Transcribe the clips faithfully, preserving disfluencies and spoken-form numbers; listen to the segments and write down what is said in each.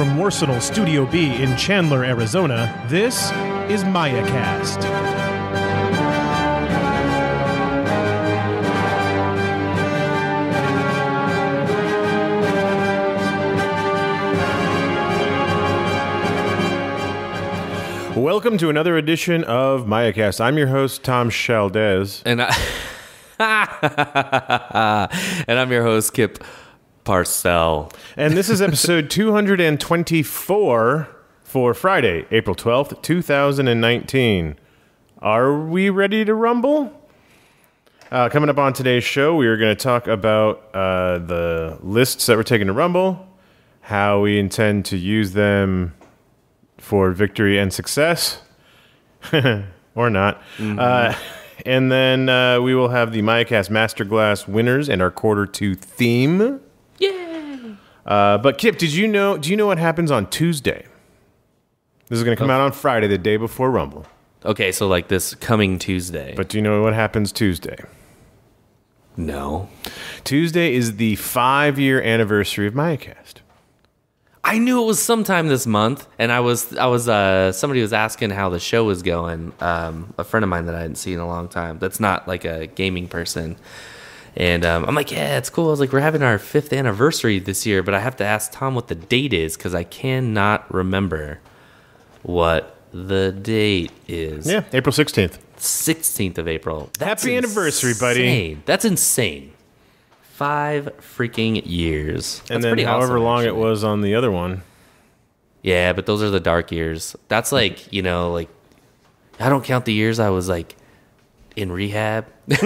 from Warsenal Studio B in Chandler, Arizona, this is MayaCast. Welcome to another edition of MayaCast. I'm your host, Tom Chaldez. And I... and I'm your host, Kip Parcell. And this is episode two hundred twenty-four for Friday, April twelfth, twenty nineteen. Are we ready to rumble? Uh, coming up on today's show, we are going to talk about uh, the lists that we're taking to Rumble, how we intend to use them for victory and success, or not. Mm-hmm. Uh, and then uh, we will have the MayaCast MasterGlass winners and our quarter two theme. Yay! Uh, but Kip, did you know? Do you know what happens on Tuesday? This is going to come oh. out on Friday, the day before Rumble. Okay, so like this coming Tuesday. But do you know what happens Tuesday? No. Tuesday is the five-year anniversary of MayaCast. I knew it was sometime this month, and I was, I was, uh, somebody was asking how the show was going. Um, a friend of mine that I hadn't seen in a long time. That's not like a gaming person, and um, I'm like, yeah, it's cool. I was like, we're having our fifth anniversary this year, but I have to ask Tom what the date is because I cannot remember what the date is. Yeah, April sixteenth. sixteenth of April. That's Happy anniversary, buddy! Insane. That's insane. Five freaking years. That's and then pretty however awesome, long actually. it was on the other one. Yeah, but those are the dark years. That's like, you know, like, I don't count the years I was like in rehab.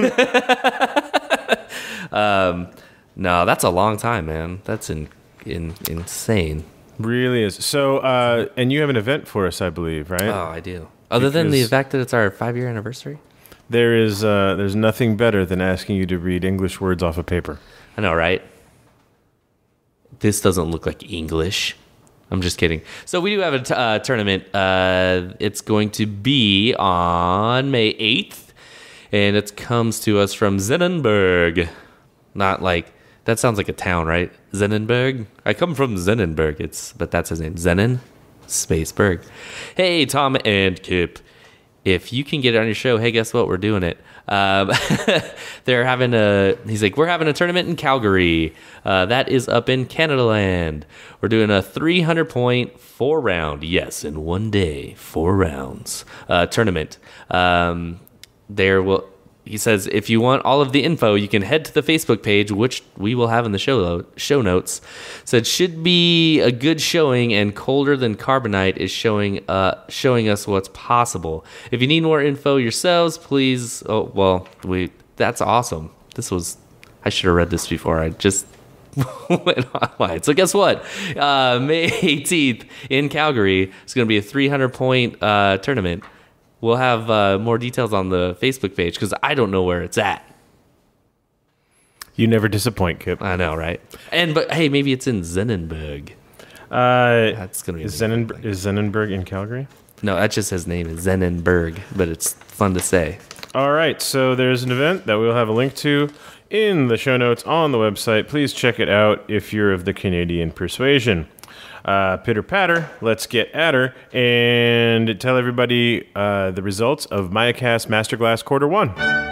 um, no, that's a long time, man. That's in, in, insane. Really is. So, uh, and you have an event for us, I believe, right? Oh, I do. Other because than the fact that it's our five-year anniversary? There is, uh, there's nothing better than asking you to read English words off of paper. I know, right? This doesn't look like English. I'm just kidding. So we do have a t- uh, tournament. Uh, it's going to be on May eighth, and it comes to us from Zenenberg. Not like, that sounds like a town, right? Zenenberg? I come from Zenenberg. It's, but that's his name. Zenen Spaceberg. Hey, Tom and Kip. If you can get it on your show, hey, guess what? We're doing it. Um, they're having a, he's like, we're having a tournament in Calgary. Uh, that is up in Canada land. We're doing a three hundred point, four round, yes, in one day, four rounds, uh, tournament. Um, there will, he says, if you want all of the info, you can head to the Facebook page, which we will have in the show show notes. So it should be a good showing, and Colder Than Carbonite is showing uh, showing us what's possible. If you need more info yourselves, please. Oh well, we that's awesome. This was I should have read this before. I just went online. So guess what? Uh, May eighteenth in Calgary is going to be a three hundred point uh, tournament. We'll have uh, more details on the Facebook page because I don't know where it's at. You never disappoint, Kip. I know, right? And but hey, maybe it's in Zenenberg. Uh, That's gonna be is, Zenen- is Zenenberg in Calgary? No, that's just his name is Zenenberg, but it's fun to say. All right, so there's an event that we'll have a link to in the show notes on the website. Please check it out if you're of the Canadian persuasion. Uh, pitter patter, let's get at her and tell everybody uh, the results of MayaCast MasterGlass Quarter One.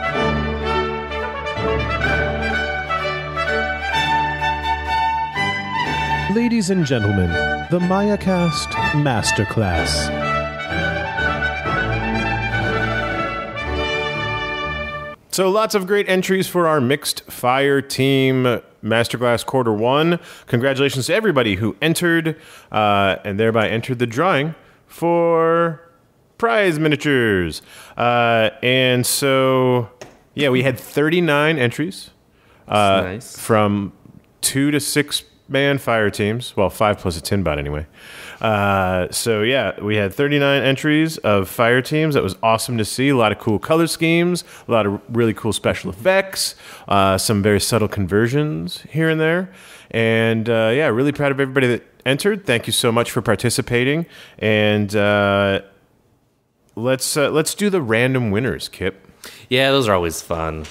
Ladies and gentlemen, the MayaCast Masterclass. So lots of great entries for our mixed fire team Masterclass Quarter One. Congratulations to everybody who entered uh, and thereby entered the drawing for prize miniatures. Uh, and so, yeah, we had thirty-nine entries uh, nice. From two to six man fire teams. Well, five plus a tin bot anyway. Uh, so, yeah, we had thirty-nine entries of fire teams. That was awesome to see. A lot of cool color schemes, a lot of really cool special effects, uh, some very subtle conversions here and there. And, uh, yeah, really proud of everybody that entered. Thank you so much for participating. And uh, let's uh, let's do the random winners, Kip. Yeah, those are always fun.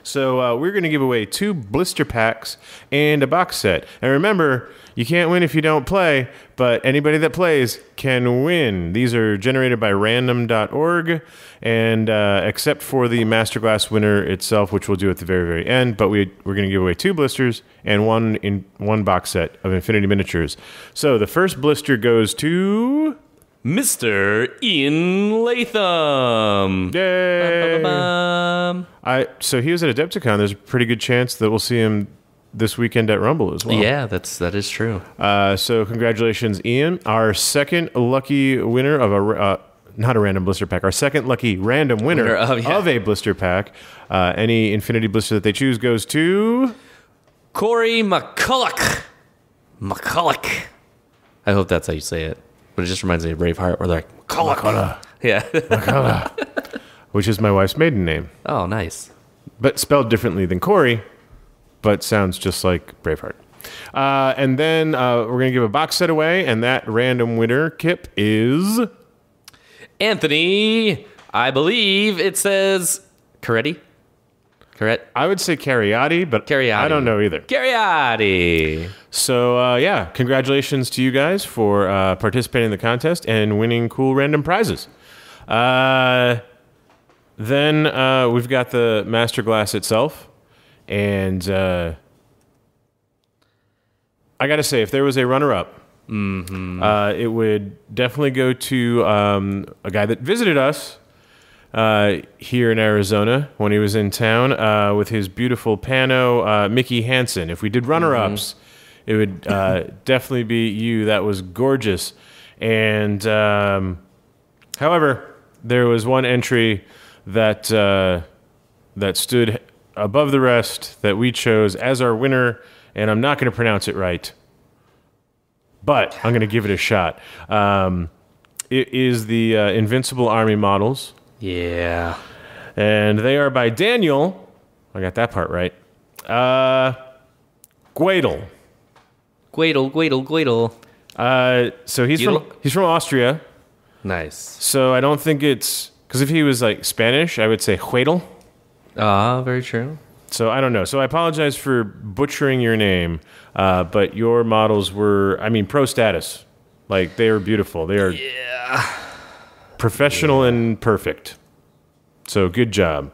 So uh, we're going to give away two blister packs and a box set. And remember, you can't win if you don't play, but anybody that plays can win. These are generated by random dot org, and uh, except for the MasterGlass winner itself, which we'll do at the very, very end. But we, we're going to give away two blisters and one in one box set of Infinity Miniatures. So the first blister goes to Mister Ian Latham. Yay! Ba-ba-ba-bum. I so he was at Adepticon. There's a pretty good chance that we'll see him this weekend at Rumble as well. Yeah, that's that is true. Uh, so congratulations, Ian. Our second lucky winner of a uh, not a random blister pack. Our second lucky random winner, Winner of, yeah. of a blister pack. Uh, any Infinity blister that they choose goes to Corey McCulloch. McCulloch. I hope that's how you say it. But it just reminds me of Braveheart, where they're like McCulloch. McCulloch. Yeah. McCulloch, which is my wife's maiden name, Oh, nice. but spelled differently than Corey, but sounds just like Braveheart. Uh, and then uh, we're going to give a box set away, and that random winner, Kip, is Anthony, I believe it says Coretti. Correct? I would say Cariotti, but Cariotti. I don't know either. Cariotti. So, uh, yeah, congratulations to you guys for uh, participating in the contest and winning cool random prizes. Uh, then uh, we've got the MasterGlass itself, and uh, I got to say, if there was a runner-up, Mm-hmm. uh, it would definitely go to um, a guy that visited us uh, here in Arizona when he was in town uh, with his beautiful pano, uh, Mickey Hansen. If we did runner-ups, mm-hmm. it would uh, definitely be you. That was gorgeous. And um, however, there was one entry that uh, that stood above the rest that we chose as our winner, and I'm not going to pronounce it right, but I'm going to give it a shot. Um, it is the uh, Invincible Army models. Yeah. And they are by Daniel. I got that part right. Uh, Guedel. Guedel, Guedel, Guedel. Uh, so he's Guedel? from he's from Austria. Nice. So I don't think it's because if he was like Spanish, I would say Guedel. Ah, very true. So I don't know. So I apologize for butchering your name, uh, but your models were, I mean, pro status. Like, they are beautiful. They are Yeah. professional yeah. and perfect. So good job.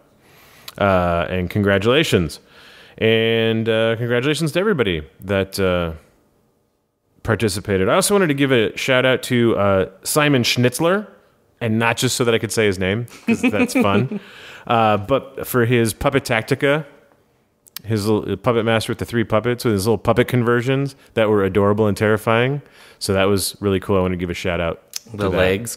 Uh, and congratulations. And uh, congratulations to everybody that uh, participated. I also wanted to give a shout out to uh, Simon Schnitzler, and not just so that I could say his name, because that's fun, uh, but for his Puppet Tactica. His little puppet master with the three puppets with his little puppet conversions that were adorable and terrifying. So that was really cool. I want to give a shout out. The legs.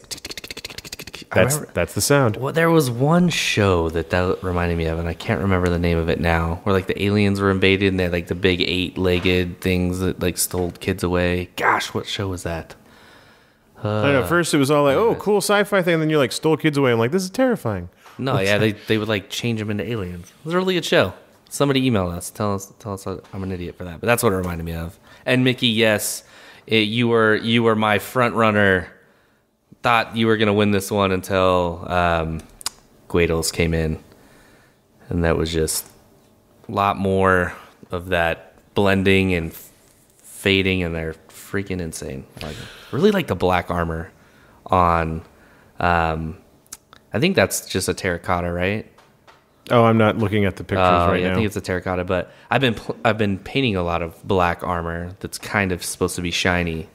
That's that's the sound. Well, there was one show that that reminded me of, and I can't remember the name of it now. Where like the aliens were invaded, and they had like the big eight-legged things that like stole kids away. Gosh, what show was that? Uh, I don't know. At first, it was all like, "Oh, cool sci-fi thing," and then you like stole kids away. I'm like, "This is terrifying." No, What's yeah, that? they they would like change them into aliens. It was a really good show. Somebody email us. Tell us. Tell us I'm an idiot for that. But that's what it reminded me of. And Mickey, yes, it, you were you were my front runner. Thought you were gonna win this one until um, Guedels came in, and that was just a lot more of that blending and fading, and they're freaking insane. Like, really like the black armor on. Um, I think that's just a terracotta, right? Oh, I'm not looking at the pictures Uh, right yeah, now. I think it's a terracotta, but I've been pl- I've been painting a lot of black armor that's kind of supposed to be shiny,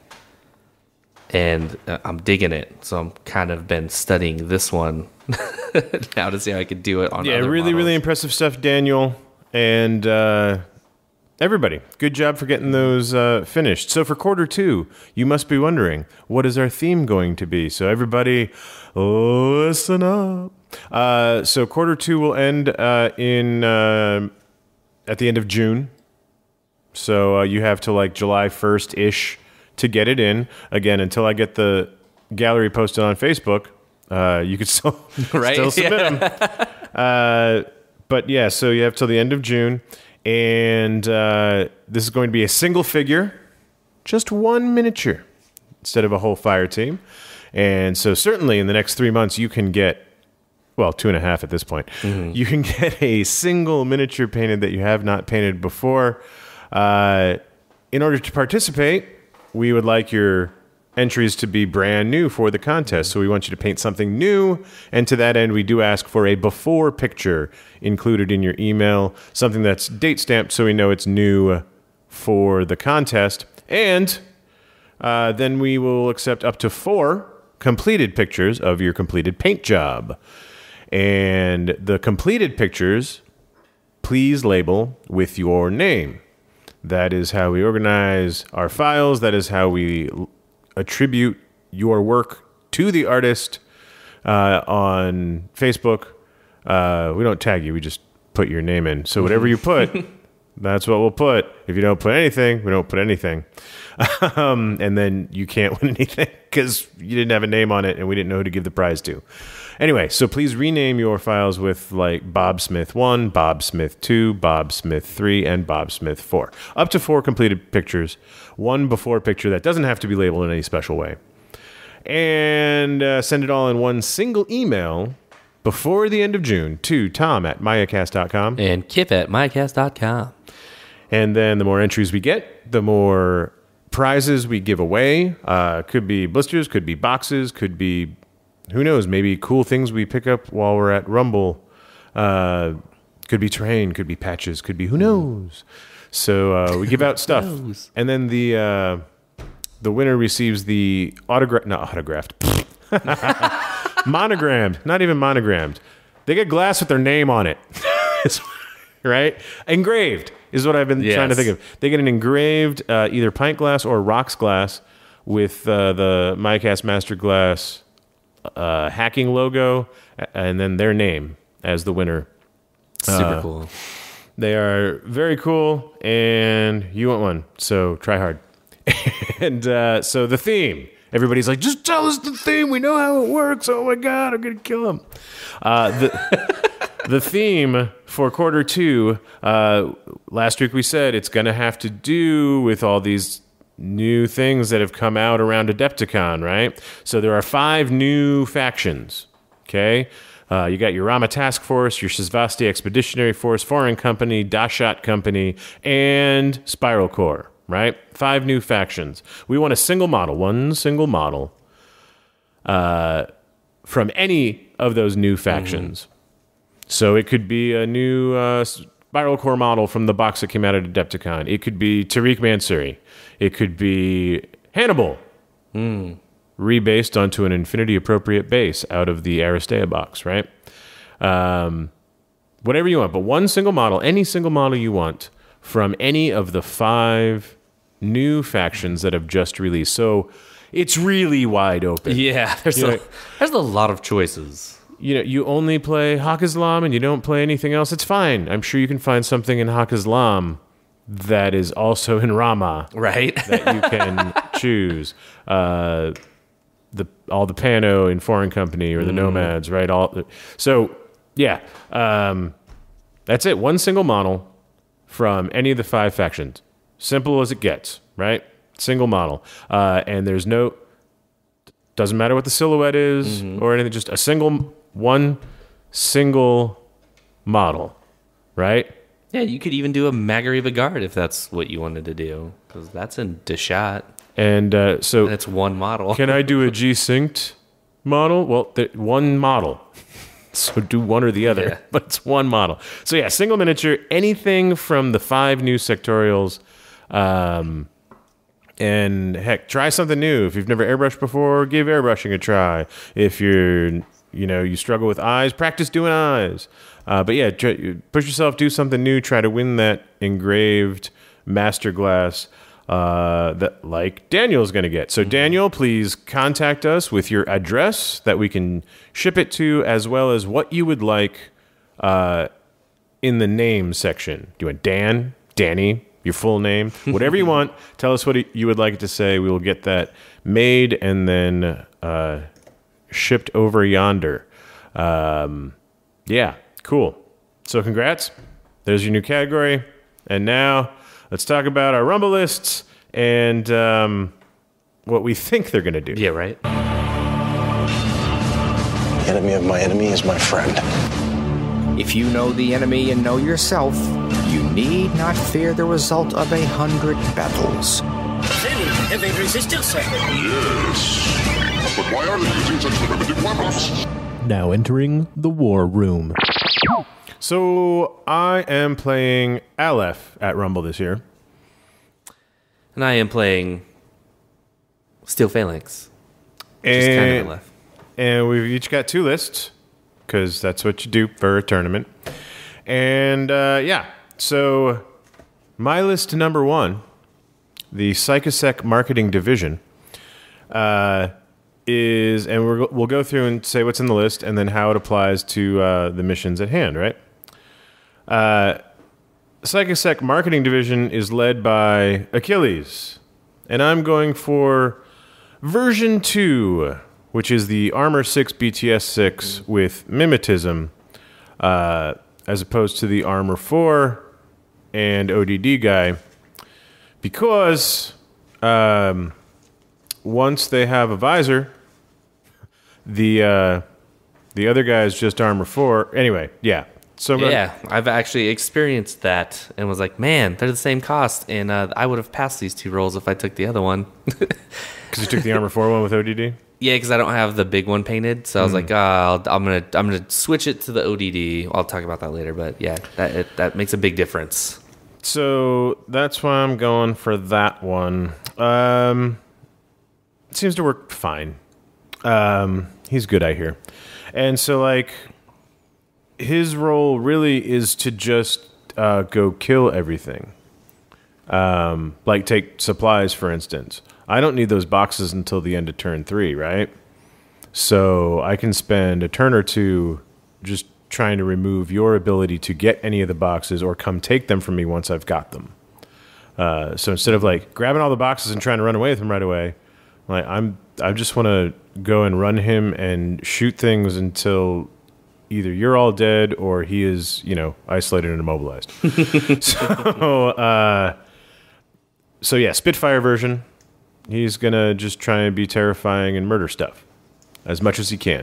and uh, I'm digging it. So I'm kind of been studying this one now to see how I could do it on. Yeah, other really, models. really impressive stuff, Daniel, and uh, everybody. Good job for getting those uh, finished. So for quarter two, you must be wondering, what is our theme going to be? So everybody, listen up. Uh, so quarter two will end uh, in uh, at the end of June. So uh, you have till like July first ish to get it in. Again, until I get the gallery posted on Facebook, uh, you could still Right? still submit them. uh, but yeah, so you have till the end of June, and uh, this is going to be a single figure, just one miniature instead of a whole fire team. And so certainly in the next three months, you can get well, two and a half at this point. Mm-hmm. You can get a single miniature painted that you have not painted before. Uh, in order to participate, we would like your entries to be brand new for the contest. So we want you to paint something new. And to that end, we do ask for a before picture included in your email, something that's date stamped so we know it's new for the contest. And uh, then we will accept up to four completed pictures of your completed paint job. And the completed pictures, please label with your name. That is how we organize our files. That is how we attribute your work to the artist uh, on Facebook. Uh, we don't tag you. We just put your name in. So whatever you put, that's what we'll put. If you don't put anything, we don't put anything. Um, and then you can't win anything because you didn't have a name on it and we didn't know who to give the prize to. Anyway, so please rename your files with like Bob Smith one, Bob Smith two, Bob Smith three, and Bob Smith four. Up to four completed pictures. One before picture that doesn't have to be labeled in any special way. And uh, send it all in one single email before the end of June to Tom at MayaCast dot com. And Kip at MayaCast dot com. And then the more entries we get, the more prizes we give away. Uh, could be blisters, could be boxes, could be... Who knows? Maybe cool things we pick up while we're at Rumble. Uh, could be terrain, could be patches, could be who knows. So uh, we give out stuff, and then the uh, the winner receives the autograph, not autographed, monogrammed, not even monogrammed. They get glass with their name on it, right? Engraved is what I've been yes. trying to think of. They get an engraved uh, either pint glass or rocks glass with uh, the MayaCast MasterGlass Uh, hacking logo, and then their name as the winner. Super uh, cool. They are very cool, and you want one, so try hard. And uh, so the theme, everybody's like, just tell us the theme, we know how it works. Oh my God, I'm going to kill him. Uh, the, the theme for quarter two, uh, last week we said it's going to have to do with all these new things that have come out around Adepticon, right? So there are five new factions, okay? Uh, you got your Rama Task Force, your Shizvasti Expeditionary Force, Foreign Company, Dashat Company, and Spiral Corps, right? Five new factions. We want a single model, one single model uh, from any of those new factions. Mm-hmm. So it could be a new uh, Spiral Corps model from the box that came out at Adepticon. It could be Tariq Mansouri. It could be Hannibal, mm. rebased onto an infinity-appropriate base out of the Aristea box, right? Um, whatever you want, but one single model, any single model you want from any of the five new factions that have just released. So it's really wide open. Yeah, there's, a, know, there's a lot of choices. You know, you only play Hak Islam and you don't play anything else. It's fine. I'm sure you can find something in Hak Islam that is also in Rama, right? That you can choose. Uh, the all the Pano in Foreign Company or the mm. Nomads, right? All so yeah, um, that's it. One single model from any of the five factions. Simple as it gets, right? Single model, uh, and there's no doesn't matter what the silhouette is mm-hmm. or anything. Just a single one single model, right? Yeah, you could even do a Magariba Guard if that's what you wanted to do, because that's in Dashat. And uh, so... And it's one model. Can I do a G-Synced model? Well, th- one model. So do one or the other, yeah. But it's one model. So yeah, single miniature, anything from the five new sectorials. Um, and heck, try something new. If you've never airbrushed before, give airbrushing a try. If you're, you know, you struggle with eyes, practice doing eyes. Uh, but yeah, try, push yourself, do something new, try to win that engraved MasterGlass uh, that like Daniel's going to get. So Daniel, please contact us with your address that we can ship it to, as well as what you would like uh, in the name section. Do you want Dan, Danny, your full name, whatever you want. Tell us what you would like it to say. We will get that made and then uh, shipped over yonder. Um, yeah. Cool. So congrats. There's your new category. And now let's talk about our Rumble lists and um, what we think they're going to do. Yeah, right. enemy of my enemy is my friend. If you know the enemy and know yourself, you need not fear the result of a hundred battles. Very heavy resistance, sir. Yes. But why are they using such primitive weapons? Now entering the war room. So I am playing Aleph at Rumble this year. And I am playing Steel Phalanx. Which is And, kind of Aleph. and we've each got two lists, because that's what you do for a tournament. And uh, yeah, so my list number one, the Psychosec Marketing Division, uh, is, and we're, we'll go through and say what's in the list and then how it applies to uh, the missions at hand, right? Uh, Psychosec Marketing Division is led by Achilles, and I'm going for version two, which is the Armor six B T S six with Mimetism, uh, as opposed to the Armor four and O D D guy, because um, once they have a visor, the uh, the other guy is just Armor four. Anyway, yeah. So I'm Yeah, I've actually experienced that and was like, man, they're the same cost, and uh, I would have passed these two rolls if I took the other one. because you took the Armor four one with O D D. Yeah, because I don't have the big one painted, so I was like, oh, I'll, I'm gonna I'm gonna switch it to the O D D. I'll talk about that later, but yeah, that it, that makes a big difference. So that's why I'm going for that one. Um, it seems to work fine. Um, he's good, I hear. And so, like, his role really is to just uh, go kill everything. Um, like, take supplies, for instance. I don't need those boxes until the end of turn three, right? So I can spend a turn or two just trying to remove your ability to get any of the boxes or come take them from me once I've got them. Uh, so instead of like grabbing all the boxes and trying to run away with him right away, like I'm, I just want to go and run him and shoot things until either you're all dead or he is, you know, isolated and immobilized. so, uh, so yeah, Spitfire version. He's gonna just try and be terrifying and murder stuff as much as he can,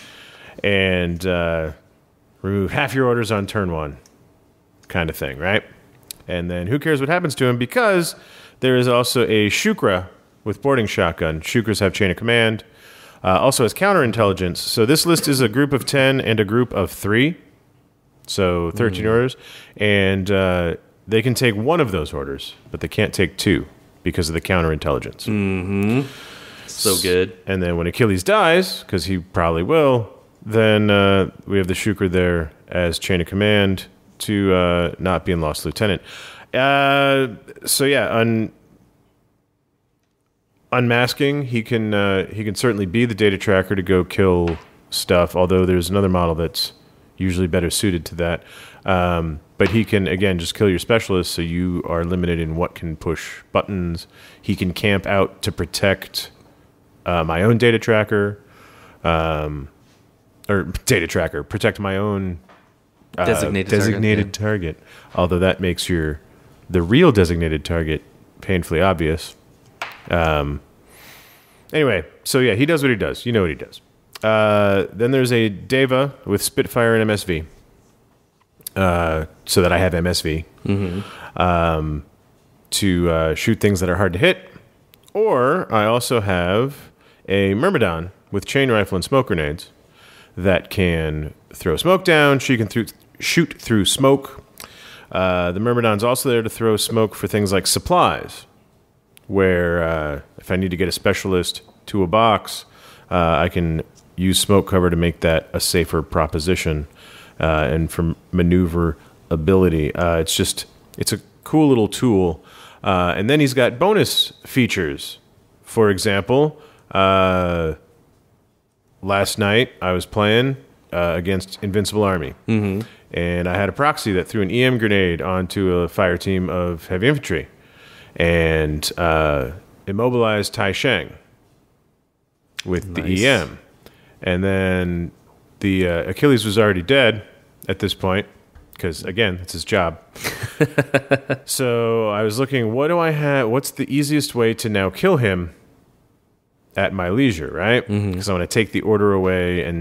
and uh, remove half your orders on turn one, kind of thing, right? And then who cares what happens to him, because there is also a Shukra with boarding shotgun. Shukras have chain of command, uh, also has counterintelligence. So this list is a group of ten and a group of three, so thirteen mm. orders, and uh, they can take one of those orders, but they can't take two because of the counterintelligence. Mm-hmm. So good. And then when Achilles dies, because he probably will, then uh, we have the Shukra there as chain of command to uh, not being lost lieutenant. Uh, so yeah, un- unmasking, he can uh, he can certainly be the data tracker to go kill stuff, although there's another model that's usually better suited to that. Um, but he can, again, just kill your specialist, so you are limited in what can push buttons. He can camp out to protect uh, my own data tracker, um, or data tracker, protect my own uh, designated, designated target, target. Yeah. Although that makes your the real designated target painfully obvious. Um, anyway, so yeah, he does what he does. You know what he does. Uh, then there's a Deva with Spitfire and M S V. Uh, so that I have M S V mm-hmm. um, to uh, shoot things that are hard to hit. Or I also have a Myrmidon with chain rifle and smoke grenades that can throw smoke down. She can th- shoot through smoke. Uh, the Myrmidon's also there to throw smoke for things like supplies, where uh, if I need to get a specialist to a box, uh, I can use smoke cover to make that a safer proposition. Uh, and for maneuverability, uh, it's just it's a cool little tool. Uh, and then he's got bonus features. For example, uh, last night I was playing uh, against Invincible Army, mm-hmm. and I had a proxy that threw an E M grenade onto a fire team of heavy infantry, and uh, immobilized Tai Sheng with nice. the E M, and then. The uh, Achilles was already dead at this point because, again, it's his job. So I was looking, what do I have? What's the easiest way to now kill him at my leisure, right? Because mm-hmm. I want to take the order away and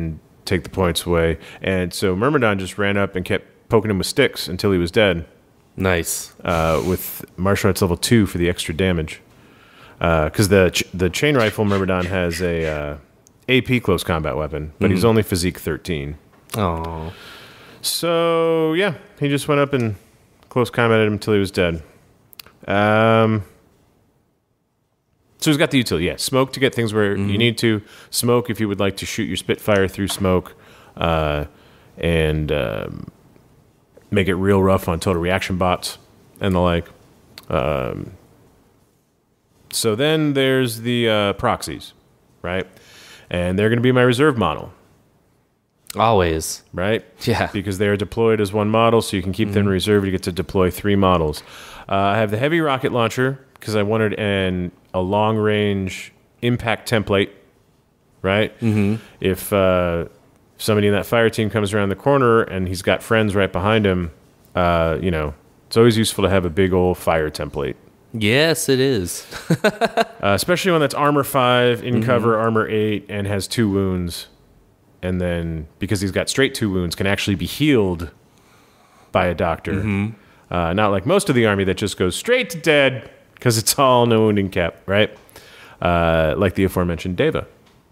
take the points away. And so Myrmidon just ran up and kept poking him with sticks until he was dead. Nice. Uh, with martial arts level two for the extra damage. Because uh, the ch- the chain rifle Myrmidon has a uh, A P close combat weapon, but mm-hmm. he's only physique thirteen. Oh. So, yeah, he just went up and close combated him until he was dead. Um... So he's got the utility, yeah. Smoke to get things where mm-hmm. you need to. Smoke if you would like to shoot your Spitfire through smoke uh, and um, make it real rough on total reaction bots and the like. Um, so then there's the uh, proxies, right? And they're going to be my reserve model. Always. Right? Yeah. Because they're deployed as one model, so you can keep mm-hmm. them in reserve. You get to deploy three models. Uh, I have the heavy rocket launcher because I wanted an a long-range impact template, right? Mm-hmm. If uh, somebody in that fire team comes around the corner and he's got friends right behind him, uh, you know, it's always useful to have a big old fire template. Yes, it is. uh, especially one that's armor five, in mm-hmm. cover, armor eight, and has two wounds. And then, because he's got straight two wounds, can actually be healed by a doctor. Mm-hmm. Uh, not like most of the army that just goes straight to dead, because it's all no wounding cap, right? Uh, like the aforementioned Deva.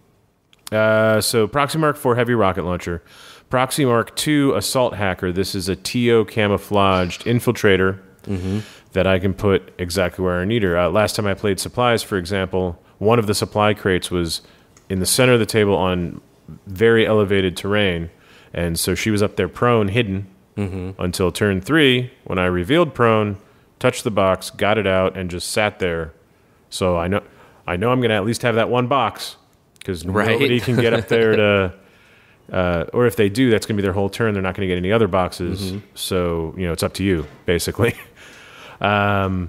Uh, so Proxy Mark four Heavy Rocket Launcher. Proxy Mark two Assault Hacker. This is a T O camouflaged infiltrator mm-hmm. that I can put exactly where I need her. Uh, last time I played supplies, for example, one of the supply crates was in the center of the table on very elevated terrain. And so she was up there prone, hidden, mm-hmm. until turn three, when I revealed prone, touched the box, got it out, and just sat there. So I know I know I'm going to at least have that one box, because right. nobody can get up there to... Uh, or if they do, that's going to be their whole turn. They're not going to get any other boxes. Mm-hmm. So, you know, it's up to you, basically. um,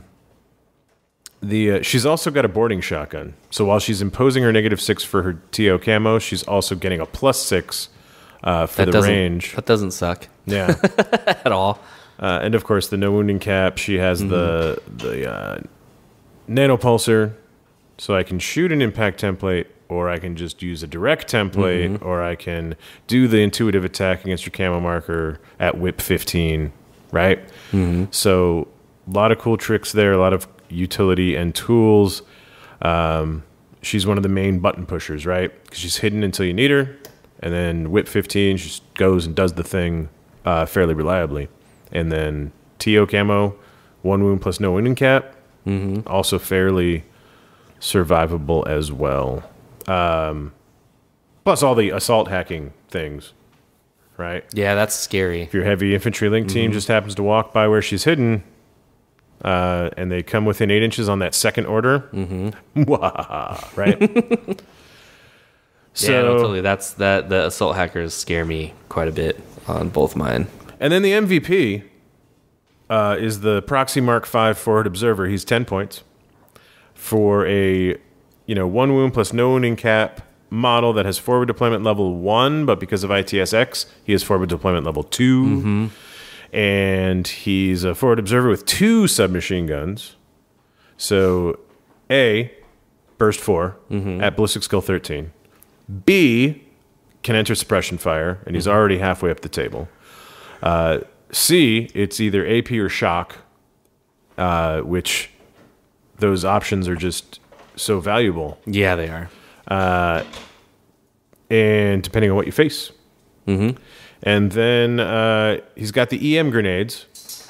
the uh, She's also got a boarding shotgun. So while she's imposing her negative six for her T O camo, she's also getting a plus six uh, for that the range. That doesn't suck. Yeah. At all. Uh, and of course, the no wounding cap. She has mm-hmm. the the uh, nanopulsar, so I can shoot an impact template, or I can just use a direct template, mm-hmm. or I can do the intuitive attack against your camo marker at whip fifteen, right? Mm-hmm. So a lot of cool tricks there, a lot of utility and tools. Um, she's one of the main button pushers, right? Because she's hidden until you need her, and then whip fifteen, she just goes and does the thing uh, fairly reliably. And then T O camo, one wound plus no wounding cap, mm-hmm. also fairly survivable as well. Um, plus all the assault hacking things, right? Yeah, that's scary. If your heavy infantry link team mm-hmm. just happens to walk by where she's hidden, uh, and they come within eight inches on that second order, mm-hmm. right? So, yeah, no, totally. That's that. The assault hackers scare me quite a bit on both mine. And then the M V P uh, is the Proxy Mark five Forward Observer. He's ten points for a, you know, one wound plus no wounding cap model that has forward deployment level one, but because of I T S X, he has forward deployment level two. Mm-hmm. And he's a forward observer with two submachine guns. So, A, burst four mm-hmm. at ballistic skill thirteen. B, can enter suppression fire, and he's mm-hmm. already halfway up the table. Uh, C, it's either A P or shock, uh, which those options are just so valuable. Yeah, they are. Uh, and depending on what you face. Mm-hmm. And then uh, he's got the E M grenades.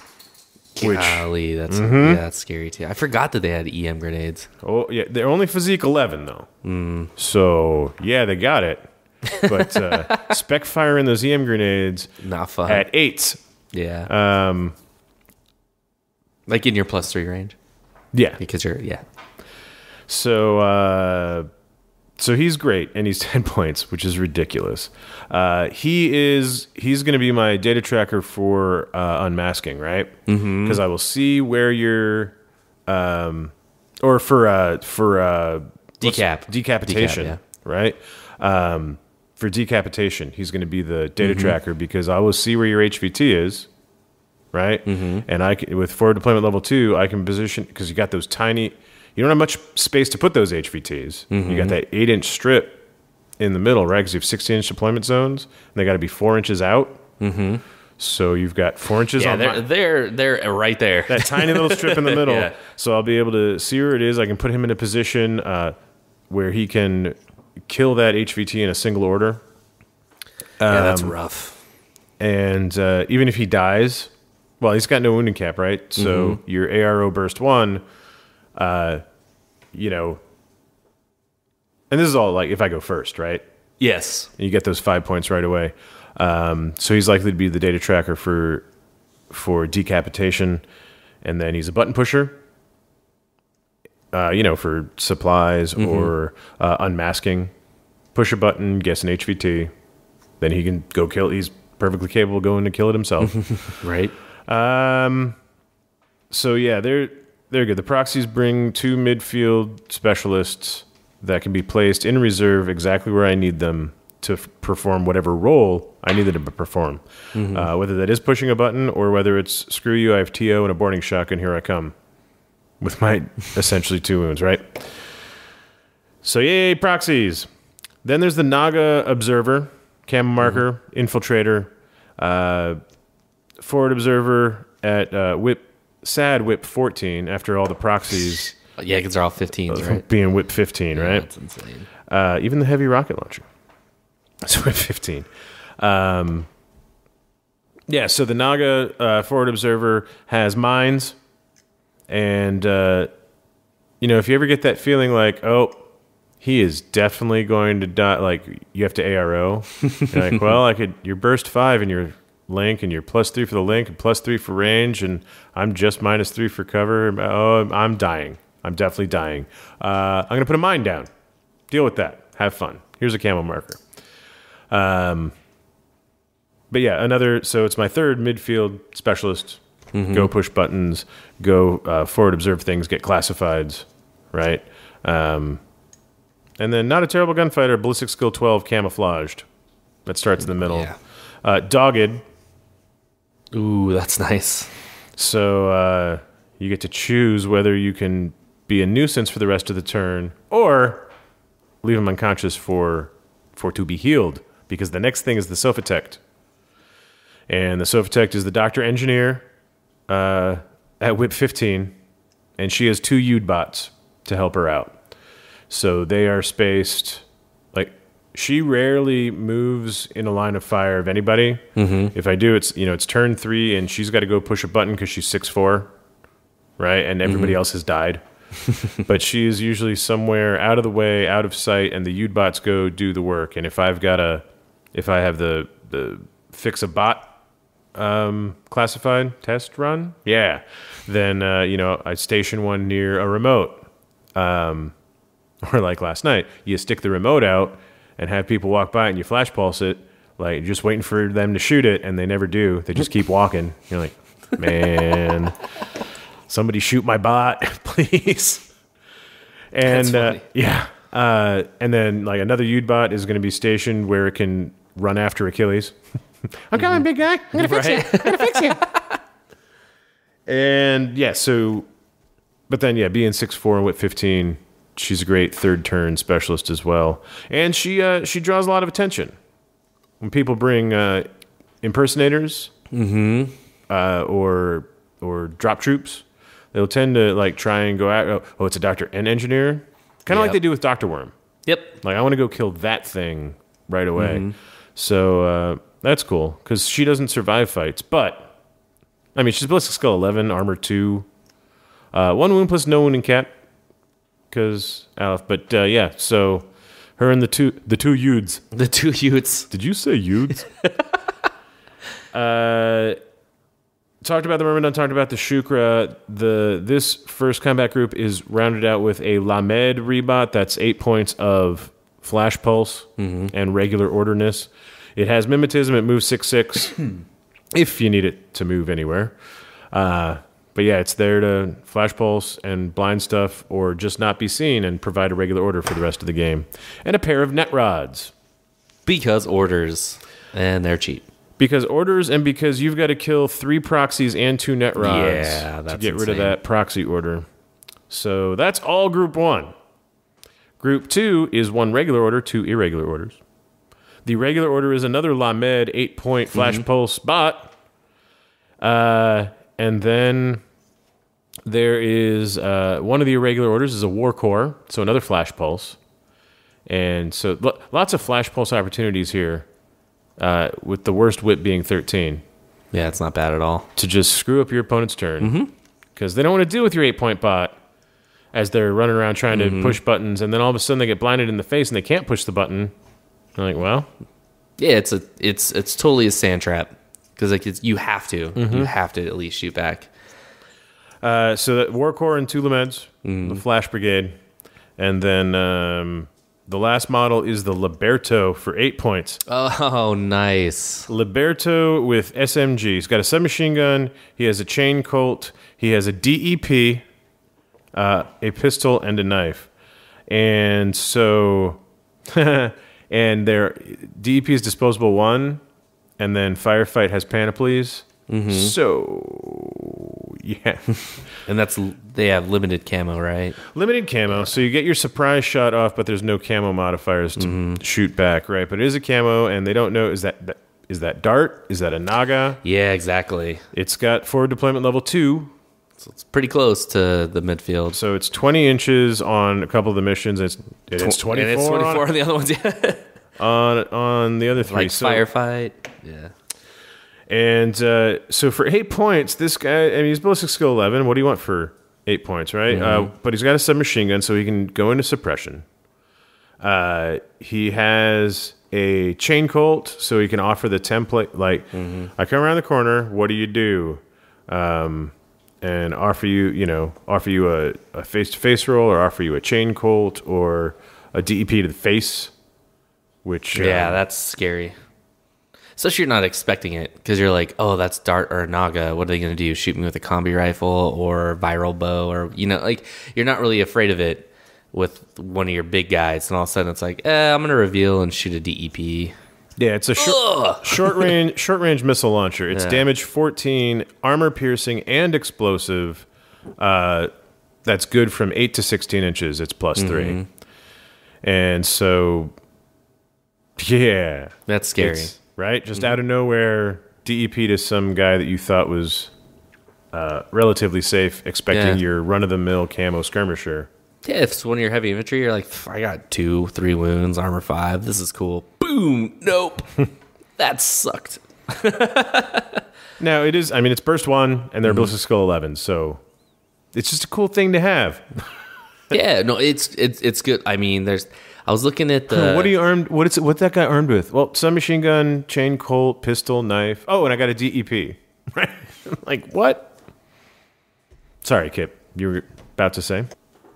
Golly, which, that's mm-hmm. yeah, that's scary too. I forgot that they had E M grenades. Oh yeah, they're only physique eleven though. Mm. So yeah, they got it. But uh, spec fire in those E M grenades not fun at eight. Yeah. Um, like in your plus three range. Yeah, because you're yeah. So uh, so he's great, and he's ten points, which is ridiculous. Uh, he is he's going to be my data tracker for uh, unmasking, right? Because mm-hmm. I will see where you're, um, or for uh, for uh, decap decapitation, decap, yeah. right? Um, for decapitation, he's going to be the data mm-hmm. tracker because I will see where your H V T is, right? Mm-hmm. And I can, with forward deployment level two, I can position because you got those tiny. You don't have much space to put those H V Ts. Mm-hmm. You got that eight inch strip in the middle, right? Because you have sixteen-inch deployment zones, and they got to be four inches out. Mm-hmm. So you've got four inches Yeah, on they're, my, they're they're right there. that tiny little strip in the middle. Yeah. So I'll be able to see where it is. I can put him in a position uh, where he can kill that H V T in a single order. Yeah, that's Um, rough. And uh, even if he dies, well, he's got no wounding cap, right? So Mm-hmm. your A R O burst one, uh, you know, and this is all like if I go first, right? Yes. You get those five points right away. Um, so he's likely to be the data tracker for for decapitation, and then he's a button pusher. Uh, you know, for supplies Mm-hmm. or uh, unmasking. Push a button, guess an H V T, then he can go kill. He's perfectly capable of going to kill it himself. Right. Um, so yeah, they're they're good. The proxies bring two midfield specialists that can be placed in reserve exactly where I need them to f- perform whatever role I need them to perform. Uh, whether that is pushing a button or whether it's screw you, I have T O and a boarding shotgun. Here I come with my essentially two wounds. Right. So yay, proxies. Then there's the Naga Observer, Camo Marker, Infiltrator, uh, Forward Observer at uh, Whip, sad Whip fourteen after all the proxies Yeah, because they're all fifteens, right? being Whip fifteen, right? That's insane. Uh, even the heavy rocket launcher. That's Whip fifteen. Um, yeah, so the Naga uh, Forward Observer has mines, and, uh, you know, if you ever get that feeling like, oh, he is definitely going to die. Like, you have to A R O. You're like, well, I could. You're burst five in your link, and you're plus three for the link, and plus three for range, and I'm just minus three for cover. Oh, I'm dying. I'm definitely dying. Uh, I'm gonna put a mine down. Deal with that. Have fun. Here's a camo marker. Um, but yeah, another. So it's my third midfield specialist. Go push buttons. Go uh, forward observe things. Get classifieds. Right. Um, And then not a terrible gunfighter, ballistic skill twelve, camouflaged. That starts in the middle. Yeah. Uh, dogged. Ooh, that's nice. So uh, you get to choose whether you can be a nuisance for the rest of the turn or leave him unconscious for for to be healed. Because the next thing is the Sophatect. And the Sophatect is the Doctor Engineer uh, at Whip fifteen. And she has two U D bots to help her out. So they are spaced, like, she rarely moves in a line of fire of anybody. Mm-hmm. If I do, it's, you know, it's turn three, and she's got to go push a button because she's six foot four, right? And everybody mm-hmm. else has died. But she is usually somewhere out of the way, out of sight, and the U D bots go do the work. And if I've got a, if I have the, the fix a bot um, classified test run, yeah, then, uh, you know, I station one near a remote. Um... Or like last night, you stick the remote out and have people walk by and you flash pulse it, like just waiting for them to shoot it, and they never do. They just keep walking. You're like, man, somebody shoot my bot, please. And uh, yeah, uh, and then like another U D bot is going to be stationed where it can run after Achilles. I'm coming, big guy. I'm gonna fix Right. you. I'm gonna fix you. And yeah, so, but then yeah, being six foot four and Whip fifteen. She's a great third turn specialist as well, and she uh, she draws a lot of attention when people bring uh, impersonators Mm-hmm. uh, or or drop troops. They'll tend to like try and go out. Oh, oh it's a doctor and engineer, kind of like Yep. they do with Doctor Worm. Yep. Like I want to go kill that thing right away. Mm-hmm. So uh, that's cool because she doesn't survive fights, but I mean she's ballistic skill eleven, armor two, uh, one wound plus no wounding cap. Because Aleph, but uh, yeah, so her and the two the two Yuds. The two Utes. Did you say Yuds? uh, talked about the Myrmidon, talked about the Shukra. The this first combat group is rounded out with a Lamed rebot. That's eight points of flash pulse mm-hmm. and regular orderness. It has mimetism. It moves six six if you need it to move anywhere. Uh, But yeah, it's there to flash pulse and blind stuff or just not be seen and provide a regular order for the rest of the game. And a pair of net rods. Because orders. And they're cheap. Because orders and because you've got to kill three proxies and two net rods Yeah, that's to get rid insane. of that proxy order. So that's all group one. Group two is one regular order, two irregular orders. The regular order is another Lamed eight-point flash mm-hmm. pulse bot. Uh, and then there is uh, one of the irregular orders is a War Core, so another flash pulse. And so lo- lots of flash pulse opportunities here, uh, with the worst whip being thirteen. Yeah, it's not bad at all. To just screw up your opponent's turn. Because mm-hmm. they don't want to deal with your eight-point bot as they're running around trying to mm-hmm. push buttons, and then all of a sudden they get blinded in the face and they can't push the button. They're like, well... Yeah, it's a it's it's totally a sand trap. Because like it's, you have to. Mm-hmm. You have to at least shoot back. Uh, so that War Core and two Lameds, mm. the Flash Brigade. And then um, the last model is the Liberto for eight points. Oh, nice. Liberto with S M G. He's got a submachine gun. He has a chain Colt. He has a D E P, uh, a pistol, and a knife. And so... and their D E P is disposable one, and then Firefight has panoplies. Mm-hmm. So, yeah. And that's they have limited camo, right? Limited camo. So you get your surprise shot off, but there's no camo modifiers to mm-hmm. shoot back, right? But it is a camo, and they don't know, is that, that is that dart? Is that a Naga? Yeah, exactly. It's got forward deployment level two. So it's pretty close to the midfield. So it's twenty inches on a couple of the missions. It's, it is twenty-four, and it's twenty-four on, on the other ones, yeah. on, on the other three. Like so, Firefight, yeah. And uh, so for eight points, this guy, I mean, he's ballistic skill eleven. What do you want for eight points, right? Mm-hmm. Uh, but he's got a submachine gun, so he can go into suppression. Uh, he has a chain Colt, so he can offer the template. Like, mm-hmm. I come around the corner, what do you do? Um... and offer you, you know, offer you a, a face-to-face roll, or offer you a chain Colt, or a D E P to the face, which... Yeah, um, that's scary. Especially you're not expecting it, because you're like, oh, that's Dart or Naga. What are they going to do? Shoot me with a combi rifle or viral bow? Or, you know, like, you're not really afraid of it with one of your big guys, and all of a sudden it's like, eh, I'm going to reveal and shoot a D E P. Yeah, it's a short, short range short range missile launcher. It's yeah. damage fourteen, armor piercing, and explosive. Uh, that's good from eight to sixteen inches. It's plus mm-hmm. three, and so yeah, that's scary, right? Just mm-hmm. out of nowhere, D E P to some guy that you thought was uh, relatively safe, expecting yeah. your run of the mill camo skirmisher. Yeah, if it's one of your heavy infantry, you're like, I got two, three wounds, armor five. This is cool. Boom. Nope. That sucked. Now, it is, I mean, it's burst one, and they're mm-hmm. ballistic skill eleven, so it's just a cool thing to have. Yeah, no, it's it's it's good. I mean, there's, I was looking at the... What are you armed, what is it, what's that guy armed with? Well, submachine gun, chain Colt, pistol, knife. Oh, and I got a D E P. Right? Like, what? Sorry, Kip. You were about to say?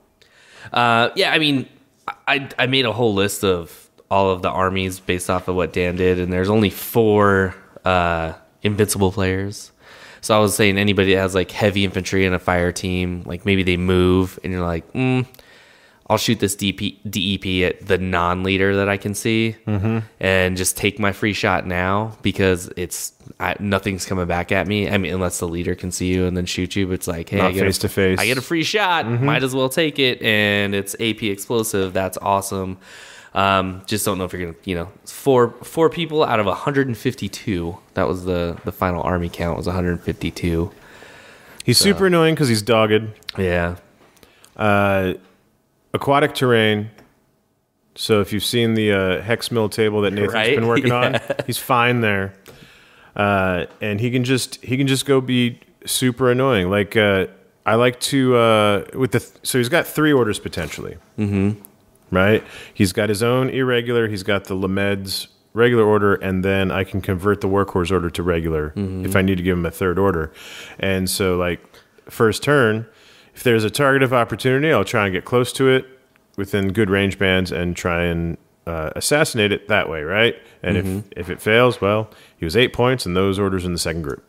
Uh, yeah, I mean, I I made a whole list of all of the armies based off of what Dan did, and there's only four uh, invincible players. So I was saying anybody that has like heavy infantry and a fire team, like maybe they move, and you're like, mm, I'll shoot this D P, D E P at the non-leader that I can see, mm-hmm. and just take my free shot now because it's I, nothing's coming back at me. I mean, unless the leader can see you and then shoot you. But it's like, hey, Not I get face a, to face. I get a free shot. Mm-hmm. Might as well take it, and it's A P explosive. That's awesome. Um, just don't know if you're gonna, you know, four four people out of one hundred fifty-two. That was the the final army count was one hundred fifty-two. He's so. super annoying because he's dogged. Yeah. Uh. Aquatic terrain. So if you've seen the uh, hex mill table that Nathan's right? been working yeah. on, he's fine there. Uh, and he can just he can just go be super annoying. Like uh, I like to uh, with the th- so he's got three orders potentially. Mm-hmm. Right. He's got his own irregular. He's got the Lamed's regular order, and then I can convert the workhorse order to regular mm-hmm. if I need to give him a third order. And so like first turn. If there's a target of opportunity, I'll try and get close to it within good range bands and try and uh, assassinate it that way, right? And mm-hmm. if, if it fails, well, he was eight points, and those orders in the second group.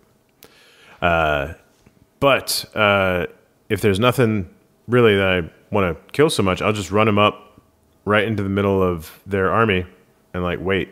Uh, but uh, if there's nothing really that I want to kill so much, I'll just run him up right into the middle of their army and, like, wait.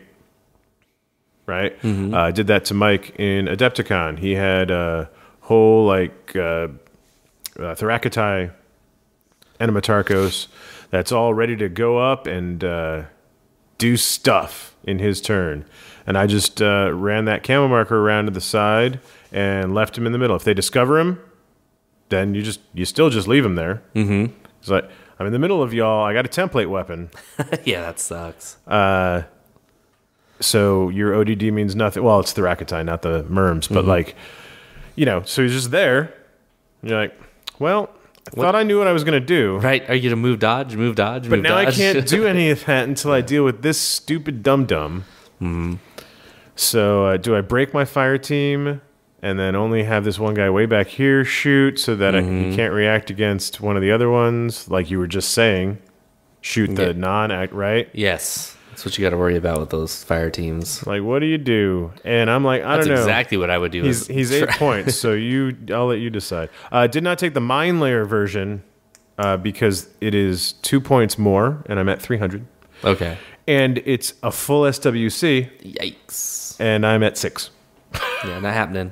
Right? Mm-hmm. Uh, I did that to Mike in Adepticon. He had a whole, like... Uh, Uh, Therakitai, Enematarchos. that's all ready to go up and uh, do stuff in his turn. And I just uh, ran that camo marker around to the side and left him in the middle. If they discover him, then you just you still just leave him there. Mm-hmm. It's like, I'm in the middle of y'all. I got a template weapon. Yeah, that sucks. Uh, so your O D D means nothing. Well, it's the Rakuten, not the Merms. But, mm-hmm. like, you know, so he's just there. You're like, well, I what? thought I knew what I was going to do. Right. Are you going to move, dodge, move, dodge, but move, now dodge? I can't do any of that until I deal with this stupid dum-dum. Mm-hmm. So uh, do I break my fire team and then only have this one guy way back here shoot so that mm-hmm. I, he can't react against one of the other ones, like you were just saying? Shoot the yeah. non-act, right? Yes. That's what you got to worry about with those fire teams. Like, what do you do? And I'm like, I That's don't know. That's exactly what I would do. He's, he's eight points, so you, I'll let you decide. I uh, did not take the mine layer version uh, because it is two points more, and I'm at three hundred. Okay. And it's a full S W C. Yikes. And I'm at six. Yeah, not happening.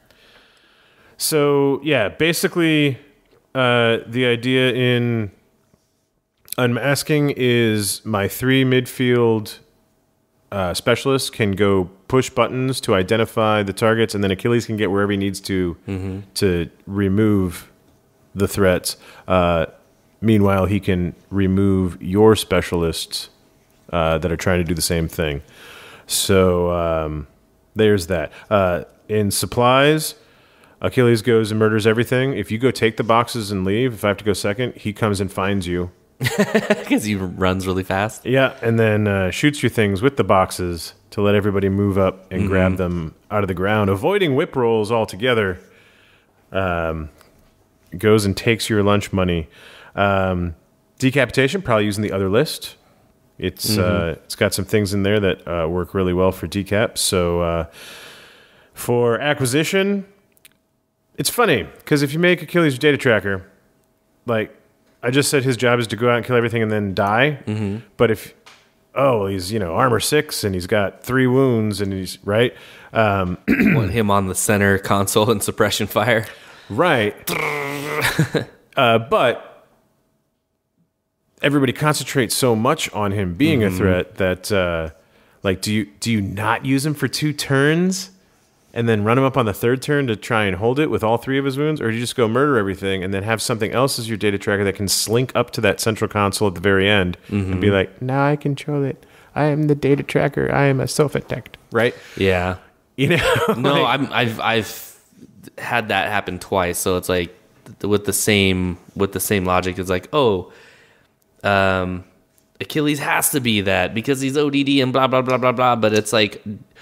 So, yeah, basically, uh, the idea in unmasking is my three midfield uh, specialists can go push buttons to identify the targets, and then Achilles can get wherever he needs to mm-hmm. to remove the threats. Uh, meanwhile, he can remove your specialists uh, that are trying to do the same thing. So um, there's that. Uh, in supplies, Achilles goes and murders everything. If you go take the boxes and leave, if I have to go second, he comes and finds you. Because he runs really fast? Yeah, and then uh, shoots your things with the boxes to let everybody move up and mm-hmm. grab them out of the ground, avoiding whip rolls altogether. Um, goes and takes your lunch money. Um, decapitation, probably using the other list. It's mm-hmm. uh, it's got some things in there that uh, work really well for decap. So uh, for acquisition, it's funny because if you make Achilles your data tracker, like I just said, his job is to go out and kill everything and then die. Mm-hmm. But if oh, he's you know armor six and he's got three wounds and he's right. Um, Want him on the center console and suppression fire, right? uh, but. Everybody concentrates so much on him being mm-hmm. a threat that, uh, like, do you do you not use him for two turns and then run him up on the third turn to try and hold it with all three of his wounds, or do you just go murder everything and then have something else as your data tracker that can slink up to that central console at the very end mm-hmm. and be like, now I control it. I am the data tracker. I am a self-attacked, right? Yeah. You know? No, like, I'm, I've I've had that happen twice, so it's like with the same with the same logic. It's like, oh. Um, Achilles has to be that because he's O D D and blah, blah, blah, blah, blah. But it's like,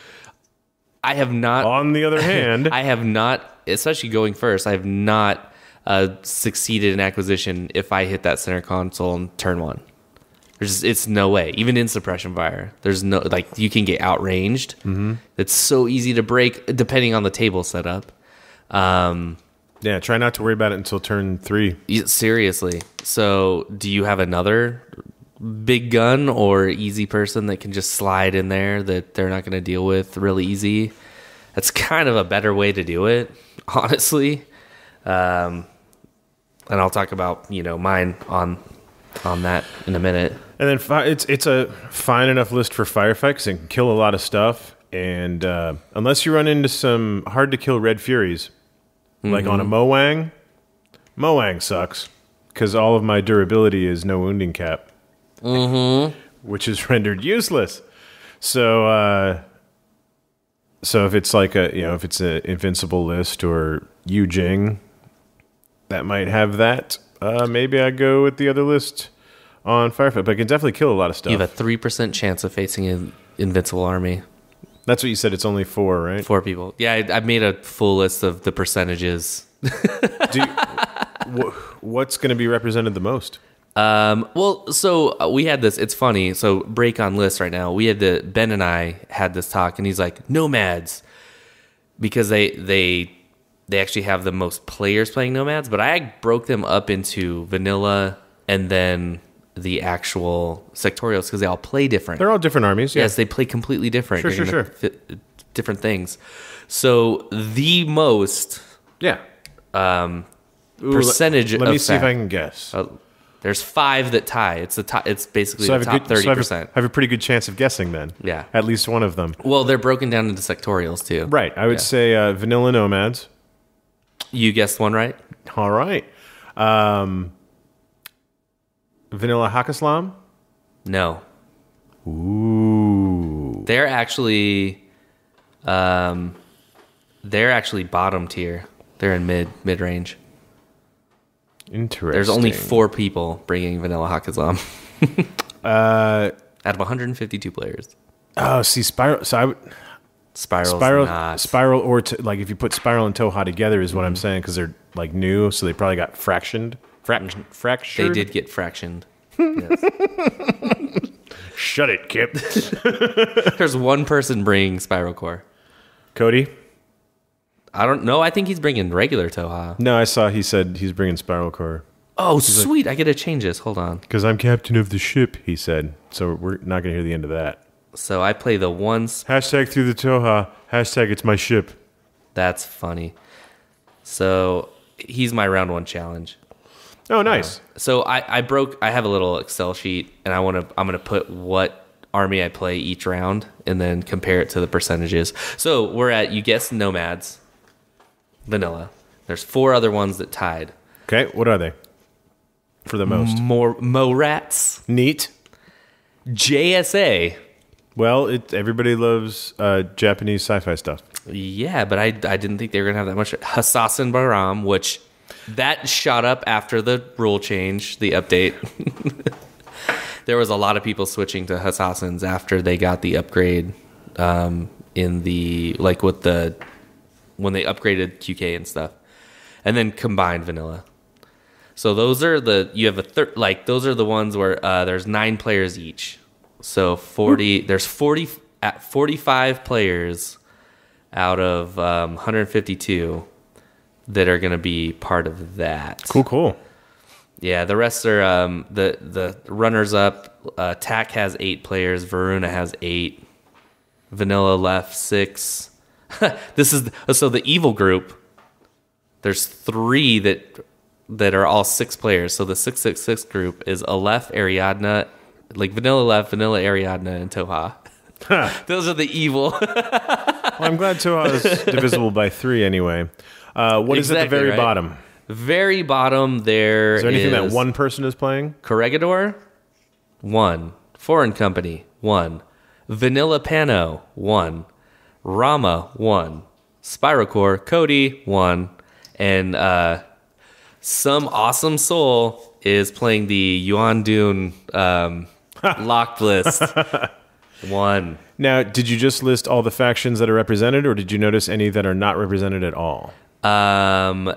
I have not. On the other hand, I have not, especially going first, I have not uh, succeeded in acquisition if I hit that center console in turn one. There's just, it's no way. Even in suppression fire, there's no, like, you can get outranged. Mm-hmm. It's so easy to break depending on the table setup. Um, Yeah, try not to worry about it until turn three. Seriously. So, do you have another big gun or easy person that can just slide in there that they're not going to deal with really easy? That's kind of a better way to do it, honestly. Um, and I'll talk about, you know, mine on on that in a minute. And then fi- it's it's a fine enough list for firefight because it can kill a lot of stuff. And uh, unless you run into some hard to kill Red Furies. Like mm-hmm. on a Moang, Moang sucks because all of my durability is no wounding cap, mm-hmm. which is rendered useless. So, uh, so if it's like a you know if it's an invincible list or Yu Jing, that might have that. Uh, maybe I go with the other list on Firefight, but it can definitely kill a lot of stuff. You have a three percent chance of facing an invincible army. That's what you said. It's only four, right? Four people. Yeah, I, I made a full list of the percentages. Do you, wh- what's going to be represented the most? Um, well, so uh, we had this. It's funny. So break on list right now. We had the Ben and I had this talk, and he's like nomads because they they they actually have the most players playing nomads. But I broke them up into vanilla and then the actual sectorials because they all play different. They're all different armies. Yeah. Yes, they play completely different. Sure, They're sure, gonna sure. Fit different things. So the most yeah um, Ooh, percentage. Let, let of me see fact, if I can guess. Uh, There's five that tie. It's the top. It's basically So I the have, a top good, thirty so I have, a, percent. I have a pretty good chance of guessing then. Yeah. At least one of them. Well, they're broken down into sectorials too. Right. I would Yeah. say uh, Vanilla Nomads. You guessed one right. All right. Um, Vanilla Hakislam. No, Ooh. they're actually, um, they're actually bottom tier. They're in mid mid range. Interesting. There's only four people bringing Vanilla Hakislam Uh, out of one hundred fifty-two players. oh, see, Spiral. So I would. Spiral's Spiral, not. Spiral, or t- like if you put Spiral and Toha together is what Mm-hmm. I'm saying because they're like new, so they probably got fractioned. Frac- fractured. They did get fractioned. Yes. Shut it, Kip. There's one person bringing Spiral Core. Cody. I don't know. I think he's bringing regular Toha. No, I saw he said he's bringing Spiral Core Oh, sweet. I get to change this. Hold on. because I'm captain of the ship. He said. So we're not going to hear the end of that. So I play the one. Sp- Hashtag through the Toha. Hashtag it's my ship. That's funny. So he's my round one challenge. Oh, nice. So I, I broke. I have a little Excel sheet, and I want to. I'm going to put what army I play each round, and then compare it to the percentages. So we're at. You guessed Nomads, Vanilla. There's four other ones that tied. Okay, what are they? For the most. More Morats, Neat. J S A. Well, it everybody loves uh, Japanese sci-fi stuff. Yeah, but I, I didn't think they were gonna have that much. Hassassin Baram, which that shot up after the rule change, the update. There was a lot of people switching to Hassassins after they got the upgrade um, in the like with the when they upgraded Q K and stuff, and then combined vanilla. So those are the you have a thir- like those are the ones where uh, there's nine players each. So forty there's forty at forty-five players out of um, one hundred fifty-two that are going to be part of that. Cool, cool. Yeah, the rest are um, the the runners up. Uh, T A C has eight players. Varuna has eight. Vanilla left six. This is so the evil group. There's three that that are all six players. So the six six six group is Aleph, Ariadna, like Vanilla Aleph, Vanilla Ariadna, and Toha. Those are the evil. Well, I'm glad Toha is divisible by three anyway. Uh, what is at the Exactly, very right? bottom? Very bottom there Is there anything is that one person is playing? Corregidor, one. Foreign Company, one. Vanilla Pano, one. Rama, one. Spyrocore, Cody, one. And uh, some awesome soul is playing the Yuan Dune um, locked list. One. Now, did you just list all the factions that are represented, or did you notice any that are not represented at all? Um,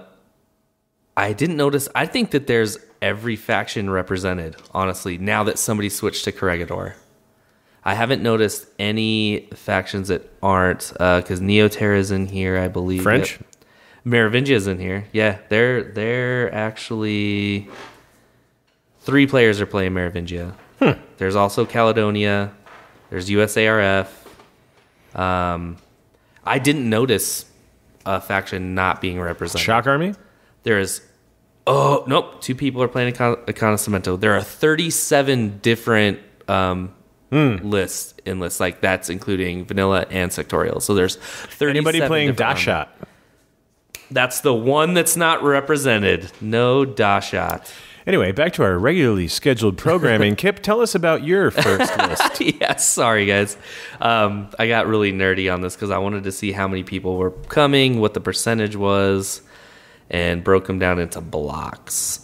I didn't notice. I think that there's every faction represented, honestly, now that somebody switched to Corregidor. I haven't noticed any factions that aren't, because uh, Neoterra's in here, I believe. French? Yep. Merovingia's in here. Yeah, they're they're actually... Three players are playing Merovingia. Hmm. There's also Caledonia. There's U S A R F. Um, I didn't notice a faction not being represented. Shock Army? There is... Oh, nope. Two people are playing a Conocimento. There are thirty-seven different um, mm. lists in lists. Like, that's including vanilla and sectorial. So there's thirty-seven Anybody playing different Dashat? armies. That's the one that's not represented. No Dashat. Anyway, back to our regularly scheduled programming. Kip, tell us about your first list. Yeah, sorry, guys. Um, I got really nerdy on this because I wanted to see how many people were coming, what the percentage was, and broke them down into blocks.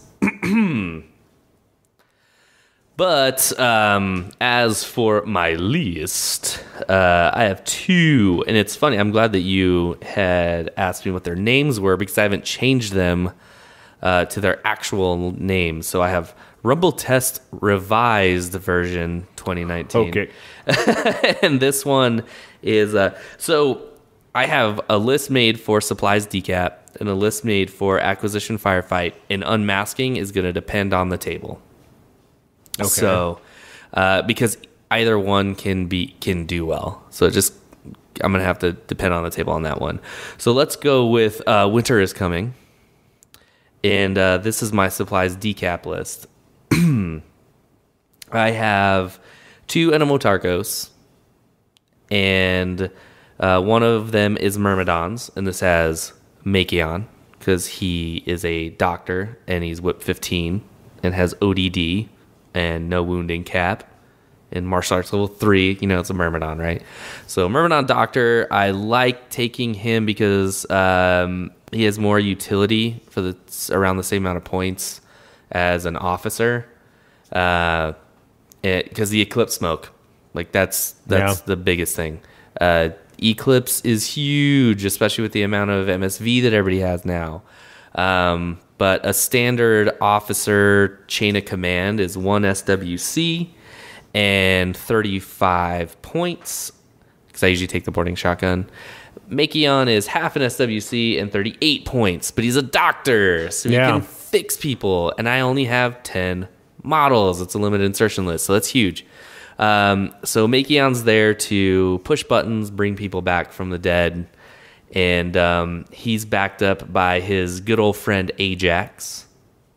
But um, as for my list, uh, I have two. And it's funny, I'm glad that you had asked me what their names were because I haven't changed them uh, to their actual names. So I have Rumble Test Revised version twenty nineteen. Okay. And this one is... Uh, so I have a list made for Supplies Decap and a list made for Acquisition Firefight. And Unmasking is going to depend on the table. Okay. So, uh, because either one can be can do well, so it just I'm gonna have to depend on the table on that one. So let's go with uh, Winter is Coming, and uh, this is my supplies decap list. I have two Enemotarchos, and uh, one of them is Myrmidons, and this has Makion, because he is a doctor, and he's whip fifteen, and has O D D, and no wounding cap. In martial arts level three, you know, it's a Myrmidon, right? So Myrmidon Doctor, I like taking him because um, he has more utility for the around the same amount of points as an officer. Uh, because the Eclipse smoke, like that's that's yeah. the biggest thing. Uh, Eclipse is huge, especially with the amount of M S V that everybody has now. Um, but a standard officer chain of command is one S W C. And thirty-five points, because I usually take the boarding shotgun. Makion is half an S W C and thirty-eight points, but he's a doctor, so he yeah. can fix people. And I only have ten models. It's a limited insertion list, so that's huge. Um, so Makion's there to push buttons, bring people back from the dead. And um, he's backed up by his good old friend Ajax.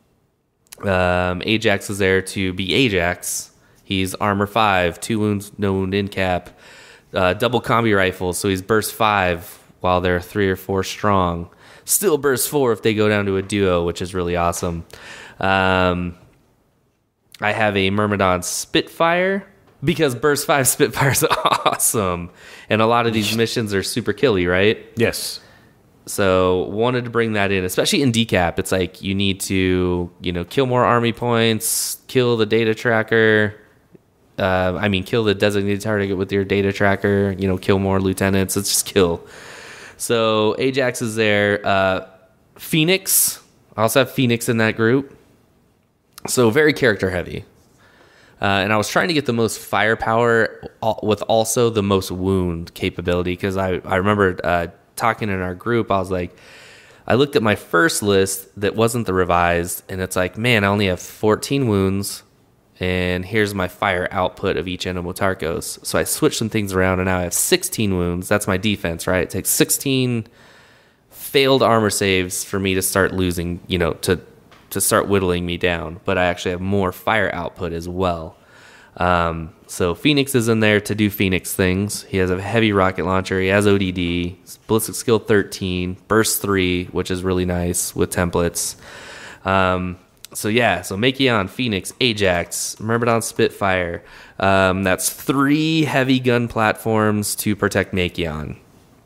Um, Ajax is there to be Ajax. He's armor five, two wounds, no wound in cap, uh, double combi rifle, so he's burst five while they're three or four strong. Still burst four if they go down to a duo, which is really awesome. Um, I have a Myrmidon Spitfire because burst five Spitfire is awesome, and a lot of these missions are super killy, right? Yes. So wanted to bring that in, especially in decap. It's like you need to, you know, kill more army points, kill the data tracker. Uh, I mean, kill the designated target with your data tracker, you know, kill more lieutenants. It's just kill. So Ajax is there. Uh, Phoenix. I also have Phoenix in that group. So very character heavy. Uh, and I was trying to get the most firepower with also the most wound capability, because I, I remember uh, talking in our group. I was like, I looked at my first list that wasn't the revised, and it's like, man, I only have fourteen wounds. And here's my fire output of each Enemotarchos. So I switched some things around, and now I have sixteen wounds. That's my defense, right? It takes sixteen failed armor saves for me to start losing, you know, to to start whittling me down. But I actually have more fire output as well. Um, so Phoenix is in there to do Phoenix things. He has a heavy rocket launcher. He has O D D. Ballistic skill thirteen. Burst three, which is really nice with templates. Um... So yeah, so Makion, Phoenix, Ajax, Myrmidon Spitfire. Um, that's three heavy gun platforms to protect Makion.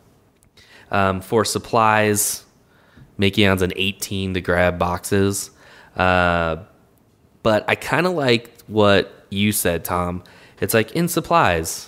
Um, for supplies, Makion's an eighteen to grab boxes. Uh, but I kind of like what you said, Tom. It's like in supplies,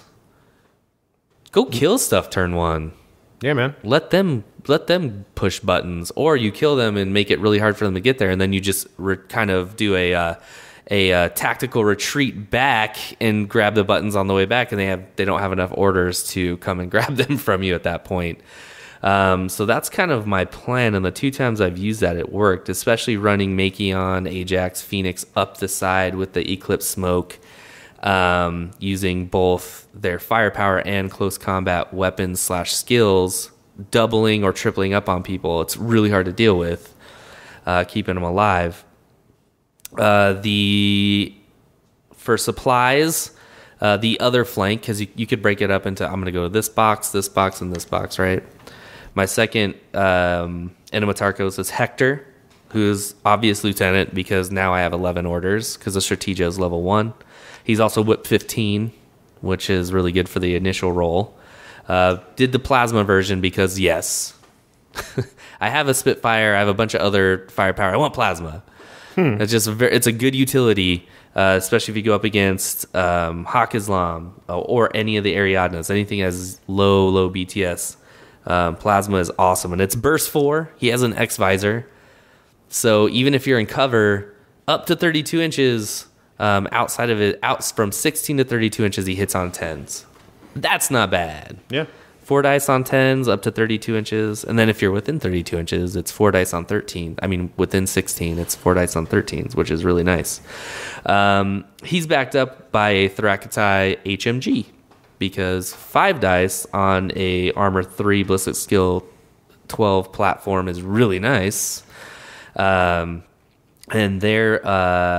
go kill stuff turn one. Yeah, man. Let them let them push buttons, or you kill them and make it really hard for them to get there, and then you just re- kind of do a uh, a uh, tactical retreat back and grab the buttons on the way back, and they have they don't have enough orders to come and grab them from you at that point. Um, so that's kind of my plan, and the two times I've used that, it worked, especially running Makion, Ajax, Phoenix up the side with the Eclipse smoke, um, using both their firepower and close combat weapons slash skills, doubling or tripling up on people. It's really hard to deal with, uh, keeping them alive. Uh, the for supplies, uh, the other flank, because you, you could break it up into, I'm going to go to this box, this box, and this box, right? My second um, Enemotarchos is Hector, who's obvious lieutenant because now I have eleven orders because the Strategio is level one. He's also whip fifteen, which is really good for the initial roll. Uh, did the plasma version because, yes, I have a Spitfire. I have a bunch of other firepower. I want plasma. Hmm. It's just a very, it's a good utility, uh, especially if you go up against um, Hawk Islam or any of the Ariadnas, anything as low, low B T S. Um, plasma is awesome, and it's burst four. He has an X visor, so even if you're in cover up to thirty-two inches, um, outside of it, out from sixteen to thirty-two inches, he hits on tens. That's not bad. Yeah, four dice on tens up to thirty-two inches, and then if you're within thirty-two inches, it's four dice on thirteen. I mean, within sixteen, it's four dice on thirteens, which is really nice. Um, he's backed up by a Thrakitai H M G. Because five dice on a armor three ballistic skill twelve platform is really nice. Um, and there, uh,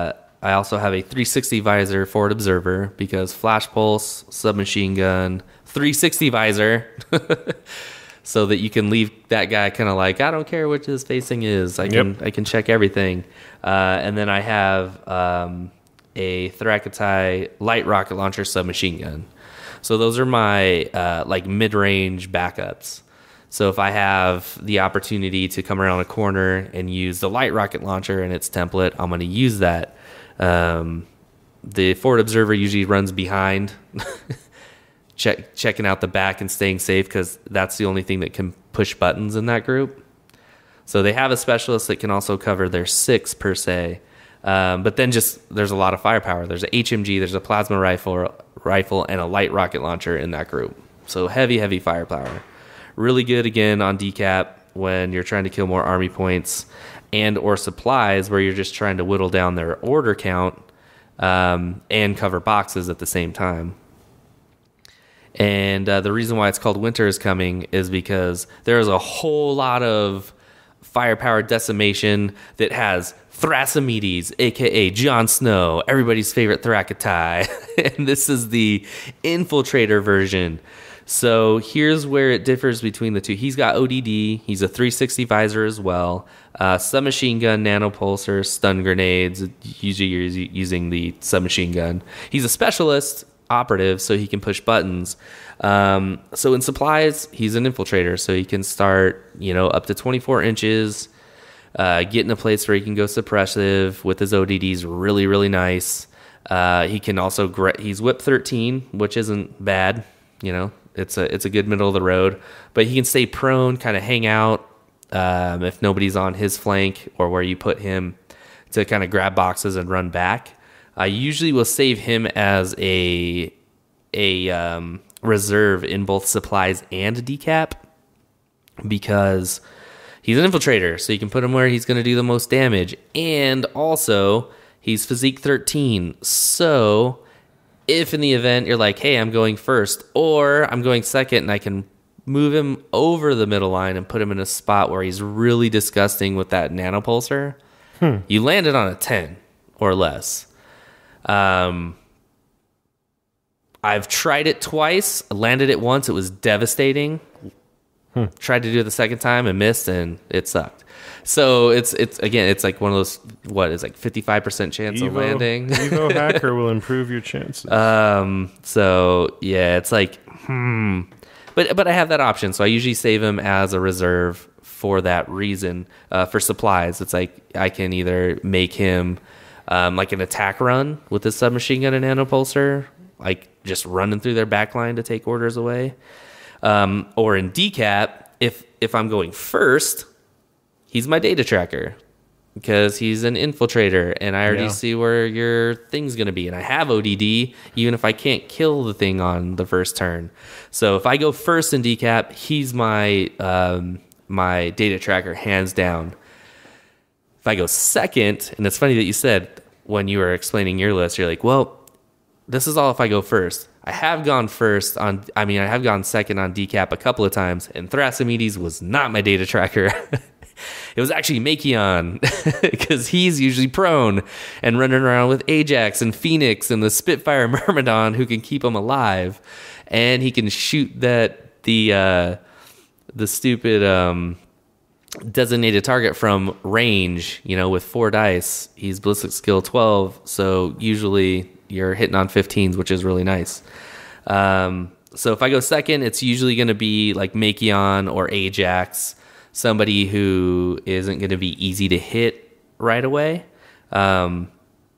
I also have a three sixty visor forward observer because flash pulse, submachine gun, three sixty visor, so that you can leave that guy kind of like, I don't care which his facing is. I can yep. I can check everything. Uh, and then I have um, a Thracatai light rocket launcher submachine gun. So those are my uh, like mid-range backups. So if I have the opportunity to come around a corner and use the light rocket launcher and its template, I'm going to use that. Um, the forward observer usually runs behind, check, checking out the back and staying safe because that's the only thing that can push buttons in that group. So they have a specialist that can also cover their six per se. Um, but then just there's a lot of firepower. There's a H M G, there's a plasma rifle, rifle, and a light rocket launcher in that group. So heavy, heavy firepower. Really good, again, on decap when you're trying to kill more army points and or supplies where you're just trying to whittle down their order count um, and cover boxes at the same time. And uh, the reason why it's called Winter is Coming is because there's a whole lot of firepower decimation that has Thrasymedes, a k a. Jon Snow, everybody's favorite Thracatai. And this is the Infiltrator version. So here's where it differs between the two. He's got O D D. He's a three sixty visor as well. Uh, submachine gun, nanopulsar, stun grenades. Usually you're using the submachine gun. He's a specialist operative, so he can push buttons. Um, so in supplies, he's an infiltrator, so he can start, you know, up to twenty-four inches, uh, get in a place where he can go suppressive with his O D Ds. Really, really nice. Uh, he can also, gra- he's whip thirteen, which isn't bad, you know. It's a it's a good middle of the road, but he can stay prone, kind of hang out um, if nobody's on his flank or where you put him to kind of grab boxes and run back. I usually will save him as a a um, reserve in both supplies and decap because he's an infiltrator, so you can put him where he's going to do the most damage, and also he's physique thirteen, so if in the event you're like, hey, I'm going first or I'm going second and I can move him over the middle line and put him in a spot where he's really disgusting with that nanopulsar, hmm. you landed on a ten or less. Um, I've tried it twice, landed it once, it was devastating. Hmm. Tried to do it the second time and missed, and it sucked. So it's it's again, it's like one of those, what is like fifty-five percent chance Evo, of landing. Evo Hacker will improve your chances. Um. So yeah, it's like hmm. But but I have that option, so I usually save him as a reserve for that reason. Uh, for supplies, it's like I can either make him um, like an attack run with his submachine gun and nanopulsar, like just running through their back line to take orders away. Um, or in decap, if if I'm going first, he's my data tracker because he's an infiltrator, and I already yeah. see where your thing's going to be. And I have O D D, even if I can't kill the thing on the first turn. So if I go first in decap, he's my um, my data tracker, hands down. If I go second, and it's funny that you said when you were explaining your list, you're like, well, this is all if I go first. I have gone first on, I mean, I have gone second on decap a couple of times, and Thrasymedes was not my data tracker. It was actually Makion, because he's usually prone and running around with Ajax and Phoenix and the Spitfire Myrmidon who can keep him alive. And he can shoot that, the, uh, the stupid, um, designated target from range, you know, with four dice. He's ballistic skill twelve, so usually you're hitting on fifteens, which is really nice. Um, so if I go second, it's usually going to be like Makion or Ajax, somebody who isn't going to be easy to hit right away. Um,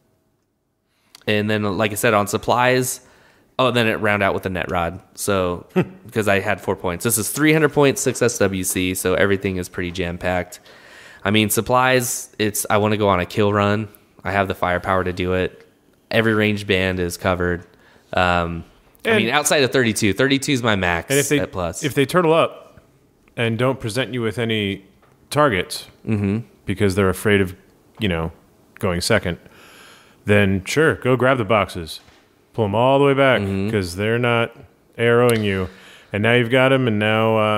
and then, like I said, on supplies, oh, then it round out with a net rod. So because I had four points, this is three hundred points, six S W C, so everything is pretty jam packed. I mean, supplies, it's I want to go on a kill run. I have the firepower to do it. Every range band is covered. Um, I mean, outside of thirty-two. thirty-two is my max and if they, at plus. If they turtle up and don't present you with any targets mm-hmm. because they're afraid of, you know, going second, then sure, go grab the boxes. Pull them all the way back because mm-hmm. they're not arrowing you. And now you've got them, and now uh,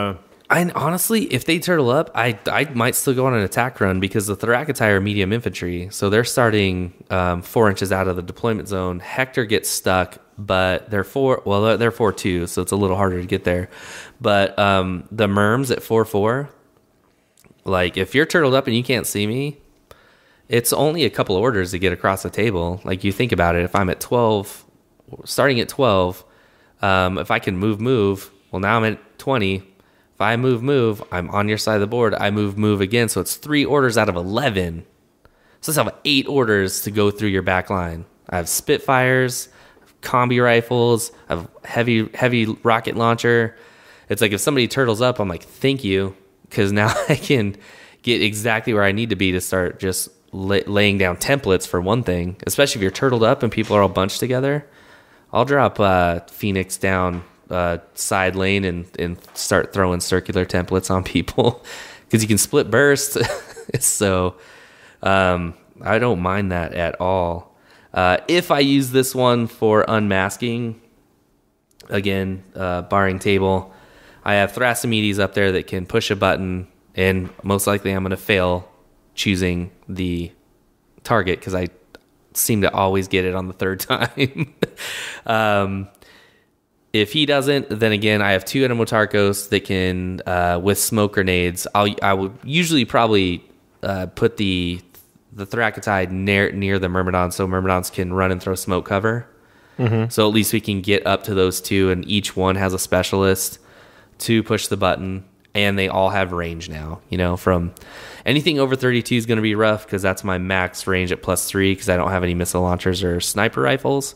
I honestly, if they turtle up, I I might still go on an attack run because the Thracitai are medium infantry, so they're starting um, four inches out of the deployment zone. Hector gets stuck, but they're four. Well, they're four two, so it's a little harder to get there. But um, the Merms at four four, like if you're turtled up and you can't see me, it's only a couple of orders to get across the table. Like you think about it, if I'm at twelve, starting at twelve, um, if I can move move, well now I'm at twenty. If I move, move, I'm on your side of the board. I move, move again. So it's three orders out of eleven. So let's have eight orders to go through your back line. I have Spitfires, combi rifles, I have heavy, heavy rocket launcher. It's like if somebody turtles up, I'm like, thank you. Because now I can get exactly where I need to be to start just lay, laying down templates for one thing. Especially if you're turtled up and people are all bunched together. I'll drop uh, Phoenix down Uh, side lane and, and start throwing circular templates on people because you can split burst. So um, I don't mind that at all. Uh, if I use this one for unmasking, again, uh, barring table, I have Thrasymedes up there that can push a button, and most likely I'm going to fail choosing the target because I seem to always get it on the third time. um, If he doesn't, then again, I have two Enimotarchos that can, uh, with smoke grenades, I'll, I would usually probably uh, put the the Thracitai near, near the Myrmidons so Myrmidons can run and throw smoke cover. Mm-hmm. So at least we can get up to those two, and each one has a specialist to push the button, and they all have range now. You know, from anything over thirty-two is going to be rough because that's my max range at plus three because I don't have any missile launchers or sniper rifles.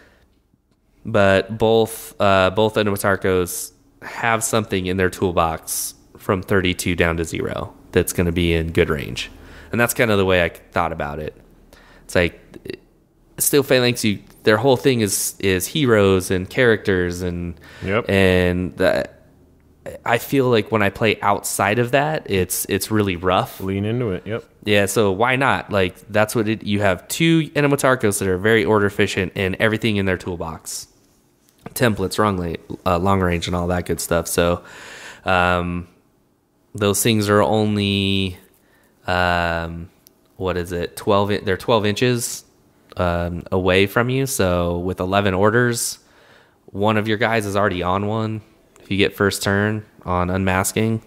But both uh, both Enimotarchos have something in their toolbox from thirty-two down to zero that's going to be in good range. And that's kind of the way I thought about it. It's like, Steel Phalanx, you, their whole thing is is heroes and characters. And, yep. and the, I feel like when I play outside of that, it's it's really rough. Lean into it, yep. Yeah, so why not? Like, that's what it, you have two Enimotarchos that are very order efficient and everything in their toolbox. Templates, long, uh, long range, and all that good stuff. So um, those things are only um, what is it? Twelve. They're twelve inches um, away from you. So with eleven orders, one of your guys is already on one. If you get first turn on unmasking,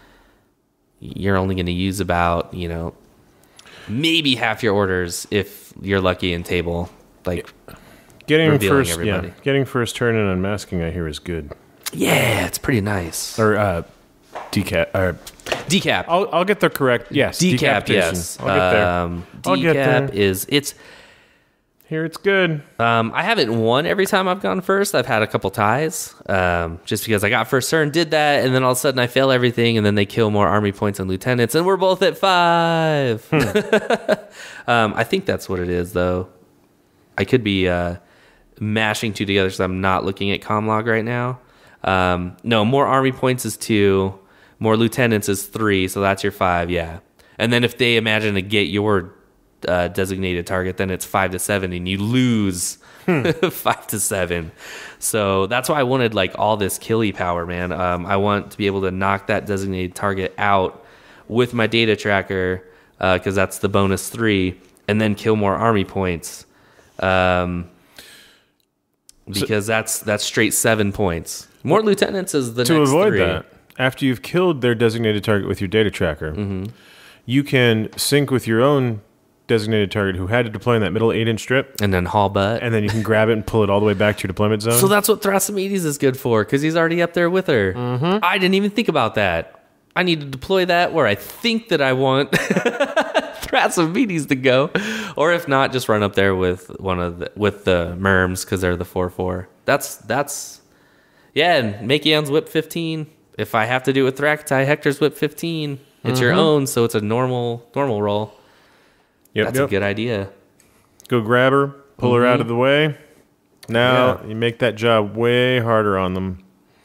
you're only going to use about you know maybe half your orders if you're lucky in table. Like. Getting first, everybody. yeah, getting first turn and unmasking, I hear, is good. Yeah, it's pretty nice. Or uh, decap, or decap. I'll I'll get the correct. Yes, decap. Yes, I'll get there. Um, I'll decap get there. is it's. Here it's good. Um, I haven't won every time I've gone first. I've had a couple ties, um, just because I got first turn, did that, and then all of a sudden I fail everything, and then they kill more army points and lieutenants, and we're both at five. Hmm. um, I think that's what it is, though. I could be. Uh, mashing two together because I'm not looking at Comlog right now. Um, no, more army points is two, more lieutenants is three, so that's your five, yeah. And then if they imagine to get your uh, designated target, then it's five to seven, and you lose hmm. five to seven. So that's why I wanted like all this killy power, man. Um, I want to be able to knock that designated target out with my data tracker because uh, that's the bonus three, and then kill more army points. Um, Because so, that's that's straight seven points. More lieutenants is the to next avoid three. that. After you've killed their designated target with your data tracker, mm-hmm. you can sync with your own designated target who had to deploy in that middle eight inch strip, and then haul butt, and then you can grab it and pull it all the way back to your deployment zone. So that's what Thrasymedes is good for because he's already up there with her. Mm-hmm. I didn't even think about that. I need to deploy that where I think that I want Thrasymedes to go, or if not, just run up there with one of the with the Merms because they're the four four. That's that's yeah, and Makian's whip fifteen. If I have to do it with Thracitai, Hector's whip fifteen. It's mm-hmm. your own, so it's a normal normal roll. Yep, that's yep. a good idea. Go grab her, pull mm-hmm. her out of the way. Now yeah. you make that job way harder on them.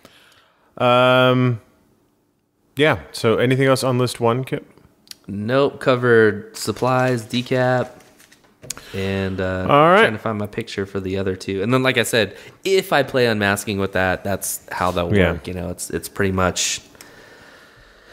Um. Yeah, so anything else on list one, Kip? Nope, covered supplies, decap, and uh, All right. trying to find my picture for the other two. And then, like I said, if I play unmasking with that, that's how they'll yeah. work. You know, it's it's pretty much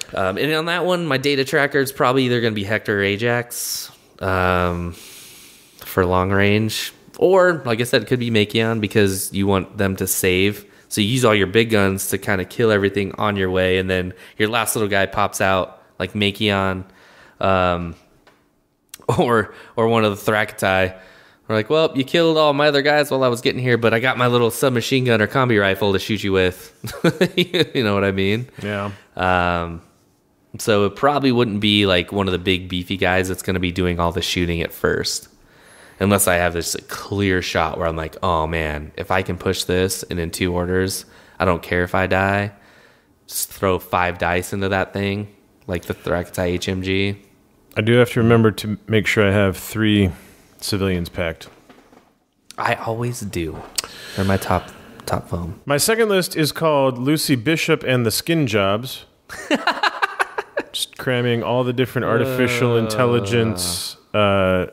Um, and on that one, my data tracker is probably either going to be Hector or Ajax um, for long range. Or, like I said, it could be Makion because you want them to save. So you use all your big guns to kind of kill everything on your way. And then your last little guy pops out like Makion um, or or one of the Thrakitai. We're like, well, you killed all my other guys while I was getting here, but I got my little submachine gun or combi rifle to shoot you with. You know what I mean? Yeah. Um, so it probably wouldn't be like one of the big beefy guys that's going to be doing all the shooting at first. Unless I have this clear shot where I'm like, oh man, if I can push this and in two orders, I don't care if I die. Just throw five dice into that thing, like the Thrakitai H M G. I do have to remember to make sure I have three civilians packed. I always do. They're my top top foam. My second list is called Lucy Bishop and the Skin Jobs. Just cramming all the different artificial uh. intelligence uh,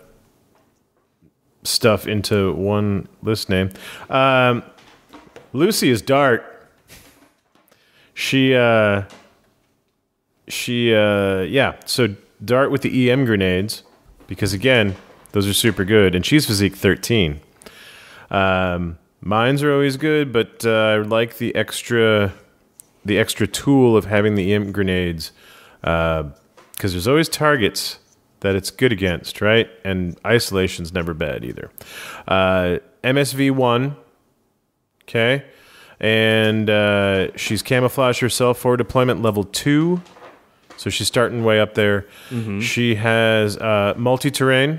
stuff into one list name. Um, Lucy is Dart. She, uh, she, uh, yeah. So Dart with the E M grenades, because again, those are super good, and she's physique thirteen. Um, mines are always good, but uh, I like the extra, the extra tool of having the E M grenades, because uh, there's always targets that it's good against, right? And isolation's never bad either. Uh, M S V one, okay, and uh, she's camouflaged herself for deployment level two, so she's starting way up there. Mm-hmm. She has uh, multi-terrain.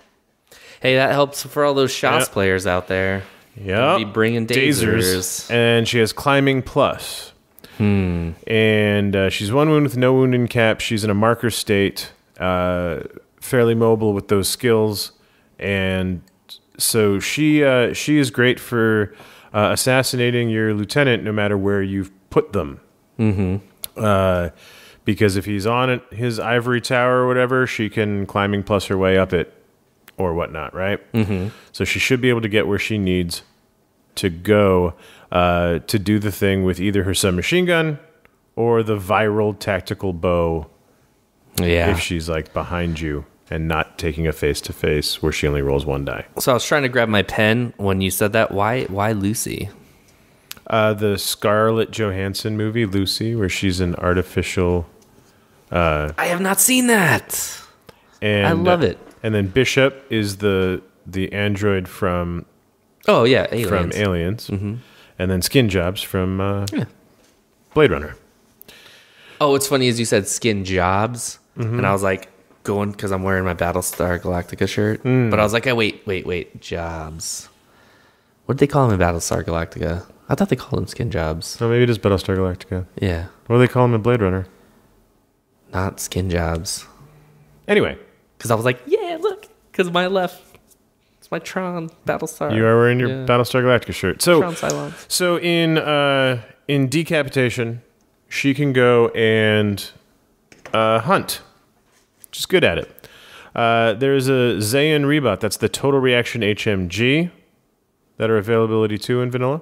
Hey, that helps for all those shots yep. players out there. Yeah, be bringing dasers. dasers, and she has climbing plus. Hmm. And uh, she's one wound with no wound in cap. She's in a marker state. Uh, fairly mobile with those skills, and so she uh, she is great for uh, assassinating your lieutenant no matter where you've put them. Mm-hmm. Uh, because if he's on it, his ivory tower or whatever, she can climbing plus her way up it or whatnot, right? Mm-hmm. So she should be able to get where she needs to go uh, to do the thing with either her submachine gun or the viral tactical bow. Yeah. If she's like behind you and not taking a face to face where she only rolls one die. So I was trying to grab my pen when you said that. Why why Lucy? Uh, the Scarlett Johansson movie, Lucy, where she's an artificial... Uh, I have not seen that. And, I love uh, it. And then Bishop is the the android from... Oh, yeah, Aliens. From Aliens. Mm-hmm. And then Skin Jobs from uh, yeah. Blade Runner. Oh, what's funny is you said Skin Jobs, mm-hmm. and I was like, going, because I'm wearing my Battlestar Galactica shirt, mm. but I was like, oh, wait, wait, wait, Jobs. What did they call him in Battlestar Galactica? I thought they called him Skin Jobs. Oh, maybe it is Battlestar Galactica. Yeah. What do they call him in Blade Runner? Not Skin Jobs. Anyway. Because I was like, yeah, look, because my left, it's my Tron Battlestar. You are wearing your yeah. Battlestar Galactica shirt. So, Tron Cylons. So in, uh, in Decapitation... she can go and uh, hunt. She's good at it. Uh, there's a Zayn Rebot. That's the Total Reaction H M G that are availability too in vanilla.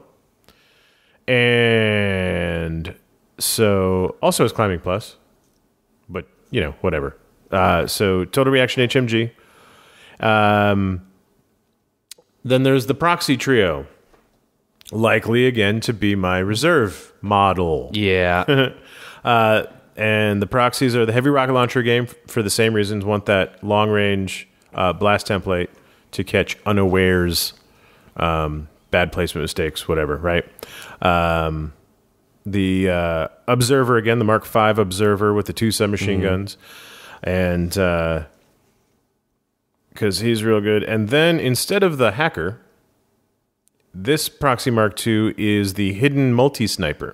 And so also has climbing plus, but you know, whatever. Uh, so Total Reaction H M G. Um, then there's the Proxy Trio. Likely, again, to be my reserve model. Yeah. uh, and the proxies are the heavy rocket launcher game f- for the same reasons. Want that long-range uh, blast template to catch unawares, um, bad placement mistakes, whatever, right? Um, the uh, Observer, again, the Mark five Observer with the two submachine mm-hmm. guns. And because uh, he's real good. And then instead of the Hacker... this Proxy Mark two is the Hidden Multi-Sniper.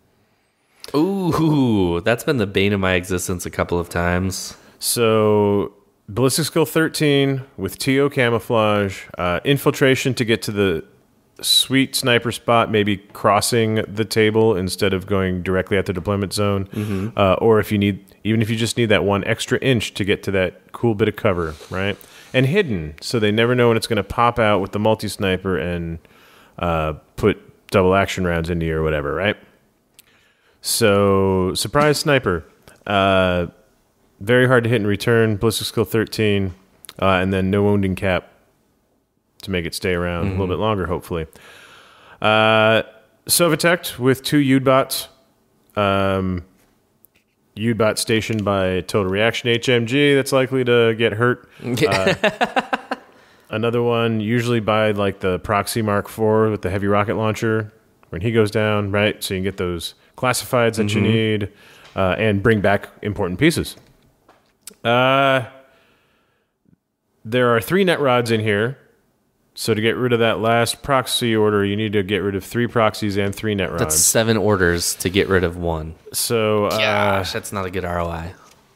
Ooh, that's been the bane of my existence a couple of times. So, Ballistic Skill thirteen with T O Camouflage, uh, Infiltration to get to the sweet sniper spot, maybe crossing the table instead of going directly at the deployment zone. Mm-hmm. Uh, or if you need, even if you just need that one extra inch to get to that cool bit of cover, right? And Hidden, so they never know when it's going to pop out with the multi-sniper and... Uh, put double action rounds into you or whatever, right? So, surprise sniper. Uh, very hard to hit and return. Ballistic skill thirteen, uh, and then no wounding cap to make it stay around mm-hmm. a little bit longer, hopefully. Uh, Sovitech with two U-bots. Um, U-bot stationed by Total Reaction H M G that's likely to get hurt. Uh, another one usually by like the Proxy Mark four with the heavy rocket launcher when he goes down, right? So you can get those classifieds that mm-hmm. you need uh, and bring back important pieces. Uh, there are three net rods in here. So to get rid of that last proxy order, you need to get rid of three proxies and three net rods. That's seven orders to get rid of one. So, uh, gosh, that's not a good R O I.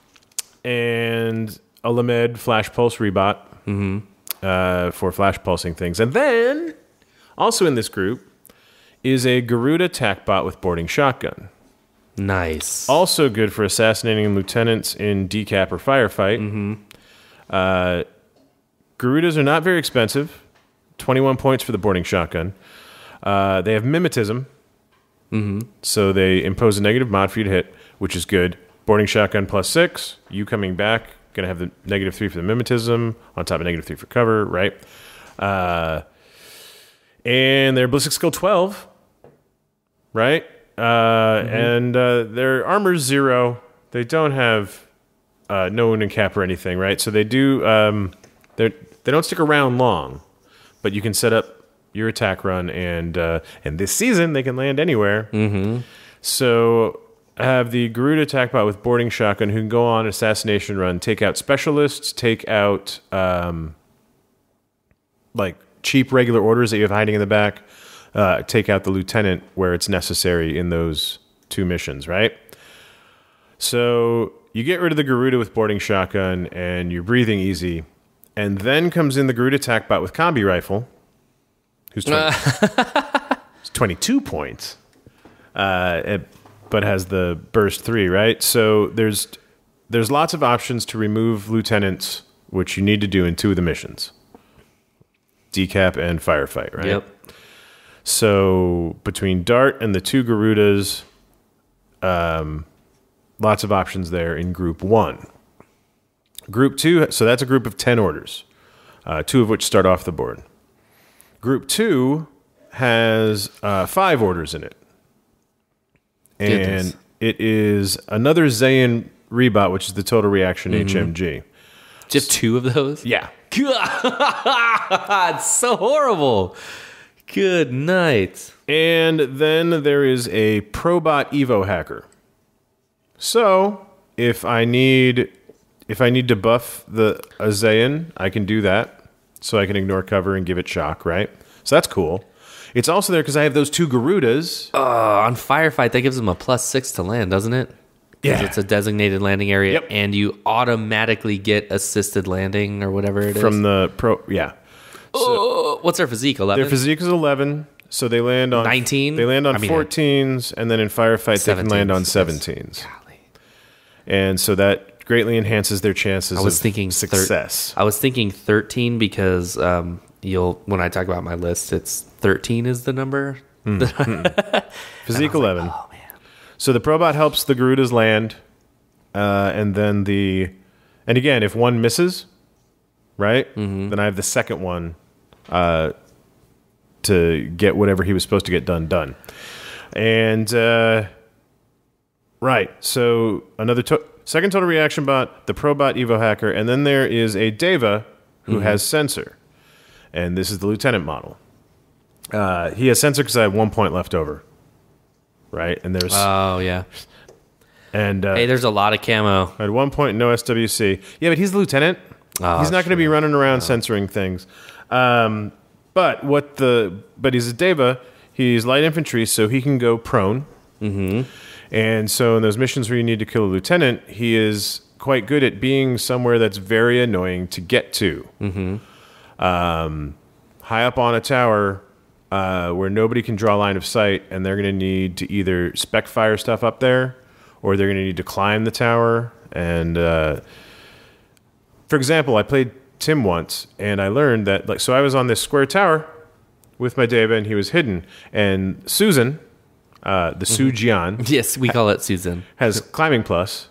And a Lamed Flash Pulse Rebot mm-hmm. uh, for flash pulsing things. And then, also in this group, is a Garuda Tac Bot with boarding shotgun. Nice. Also good for assassinating lieutenants in decap or firefight. Mm-hmm. Uh, Garudas are not very expensive. twenty-one points for the boarding shotgun. Uh, they have mimetism, mm-hmm. so they impose a negative mod for you to hit, which is good. Boarding shotgun plus six. You coming back, going to have the negative three for the mimetism, on top of negative three for cover, right? Uh, and their ballistic skill twelve, right? Uh, mm-hmm. And uh, their armor's zero. They don't have uh, no wounding cap or anything, right? So they do. Um, they they don't stick around long. But you can set up your attack run, and uh, and this season they can land anywhere. Mm-hmm. So I have the Garuda attack bot with boarding shotgun who can go on assassination run, take out specialists, take out um, like cheap regular orders that you have hiding in the back, uh, take out the lieutenant where it's necessary in those two missions, right? So you get rid of the Garuda with boarding shotgun, and you're breathing easy. And then comes in the Garuda attack bot with combi rifle, who's twenty, twenty-two points, uh, it, but has the burst three, right? So there's there's lots of options to remove lieutenants, which you need to do in two of the missions, decap and firefight, right? Yep. So between Dart and the two Garudas, um, lots of options there in Group One. Group two, so that's a group of ten orders, uh, two of which start off the board. Group two has uh, five orders in it. And Goodness. It is another Zayn Rebot, which is the Total Reaction mm-hmm. H M G. Just two of those? Yeah. It's so horrible. Good night. And then there is a Probot Evo Hacker. So if I need... If I need to buff the Azayan, I can do that. So I can ignore cover and give it shock, right? So that's cool. It's also there because I have those two Garudas. Uh, on Firefight, that gives them a plus six to land, doesn't it? Yeah. It's a designated landing area, yep. and you automatically get assisted landing or whatever it is. From the pro, yeah. Oh, so, what's their physique, eleven? Their physique is eleven, so they land on... nineteen? They land on I mean, fourteens, and then in Firefight, they can land on seventeens. Golly. And so that... greatly enhances their chances I was of thinking success. Thir- I was thinking thirteen because um, you'll when I talk about my list, it's thirteen is the number. Mm-hmm. Physique eleven. Like, oh man! So the Probot helps the Garudas land, uh, and then the and again, if one misses, right, mm-hmm. then I have the second one uh, to get whatever he was supposed to get done done, and uh, right. So another. To- Second Total Reaction Bot, the Probot Evo Hacker, and then there is a Deva who mm-hmm. has Sensor. And this is the Lieutenant model. Uh, he has Sensor because I have one point left over. Right? And there's... Oh, yeah. And uh, hey, there's a lot of camo. I had one point, no S W C. Yeah, but he's the Lieutenant. Oh, he's not going to be running around no. censoring things. Um, but what the... But he's a Deva. He's light infantry, so he can go prone. Mm-hmm. And so in those missions where you need to kill a lieutenant, he is quite good at being somewhere that's very annoying to get to. Mm-hmm. Um, high up on a tower uh, where nobody can draw line of sight, and they're going to need to either spec fire stuff up there, or they're going to need to climb the tower. And uh, for example, I played Tim once, and I learned that, like, so I was on this square tower with my Deva, and he was hidden. And Susan... Uh, the Su Jian. Yes, we call it Susan. Has climbing plus,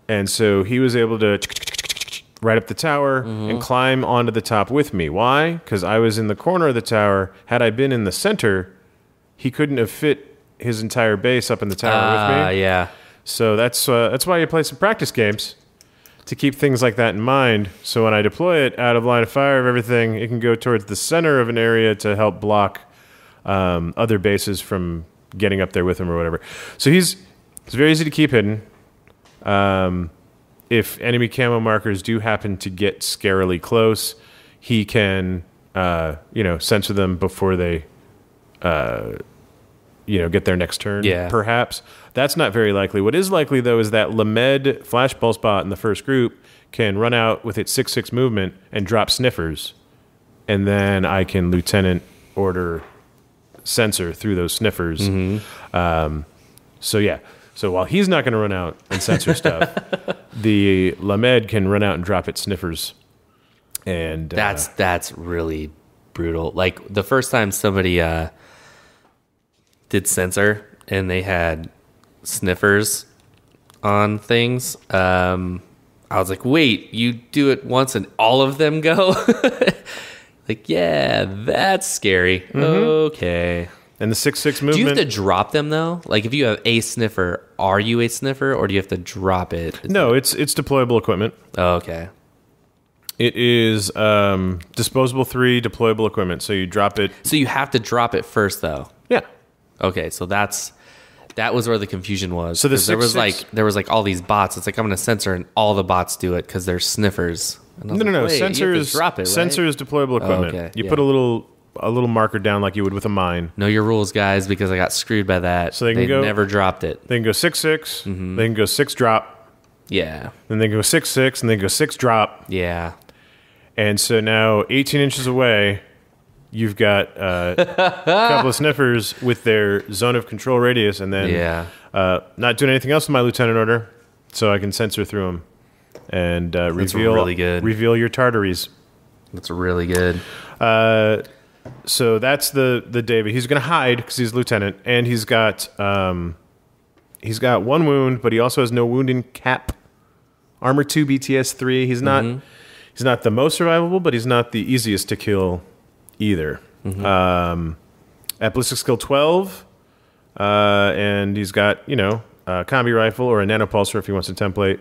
And so he was able to right up the tower Mm-hmm. and climb onto the top with me. Why? Because I was in the corner of the tower. Had I been in the center, he couldn't have fit his entire base up in the tower Ah, with me. yeah. So that's uh, that's why you play some practice games, to keep things like that in mind. So when I deploy it out of line of fire of everything, it can go towards the center of an area to help block um, other bases from getting up there with him or whatever. So he's it's very easy to keep hidden. Um, if enemy camo markers do happen to get scarily close, he can uh, you know censor them before they uh, you know get their next turn. Yeah. Perhaps that's not very likely. What is likely though is that Lamed Flash Pulse Bot in the first group can run out with its six six movement and drop sniffers, and then I can Lieutenant order sensor through those sniffers. Mm-hmm. Um, so yeah. So while he's not going to run out and censor stuff, the Lamed can run out and drop its sniffers. And uh, That's that's really brutal. Like the first time somebody uh, did censor and they had sniffers on things, um, I was like, wait, you do it once and all of them go? Like, yeah, that's scary. Mm-hmm. Okay. and the six six Do movement. you have to drop them though? Like if you have a sniffer, are you a sniffer or do you have to drop it? Is no, it's it's deployable equipment. it- oh, okay. It is um, disposable three deployable equipment. So you drop it. So you have to drop it first though. Yeah. Okay, so that's that was where the confusion was. So the 'Cause there was six- like there was like all these bots. It's like I'm gonna censor and all the bots do it because they're sniffers. And I was No, no, like, no. wait, you have to Sensors. drop it. Right? Sensors deployable equipment. okay, You yeah. put a little a little marker down like you would with a mine. Know your rules, guys, because I got screwed by that. So they can They go- never dropped it. They can go six six. Mm-hmm. They can go six drop. Yeah, Then they can go six six, and they go six drop. yeah. And so now, eighteen inches away, you've got uh, a couple of sniffers with their zone of control radius, and then Yeah. uh, not doing anything else with my lieutenant order, so I can censor through them and uh, That's reveal really good. reveal your tartaries. That's really good. Uh, so that's the the David. He's going to hide because he's lieutenant, and he's got um, he's got one wound, but he also has no wound in cap. Armor two, B T S three. He's not Mm-hmm. he's not the most survivable, but he's not the easiest to kill either. Mm-hmm. Um, at ballistic skill twelve, uh, and he's got you know a combi rifle or a nanopulsar if he wants a template.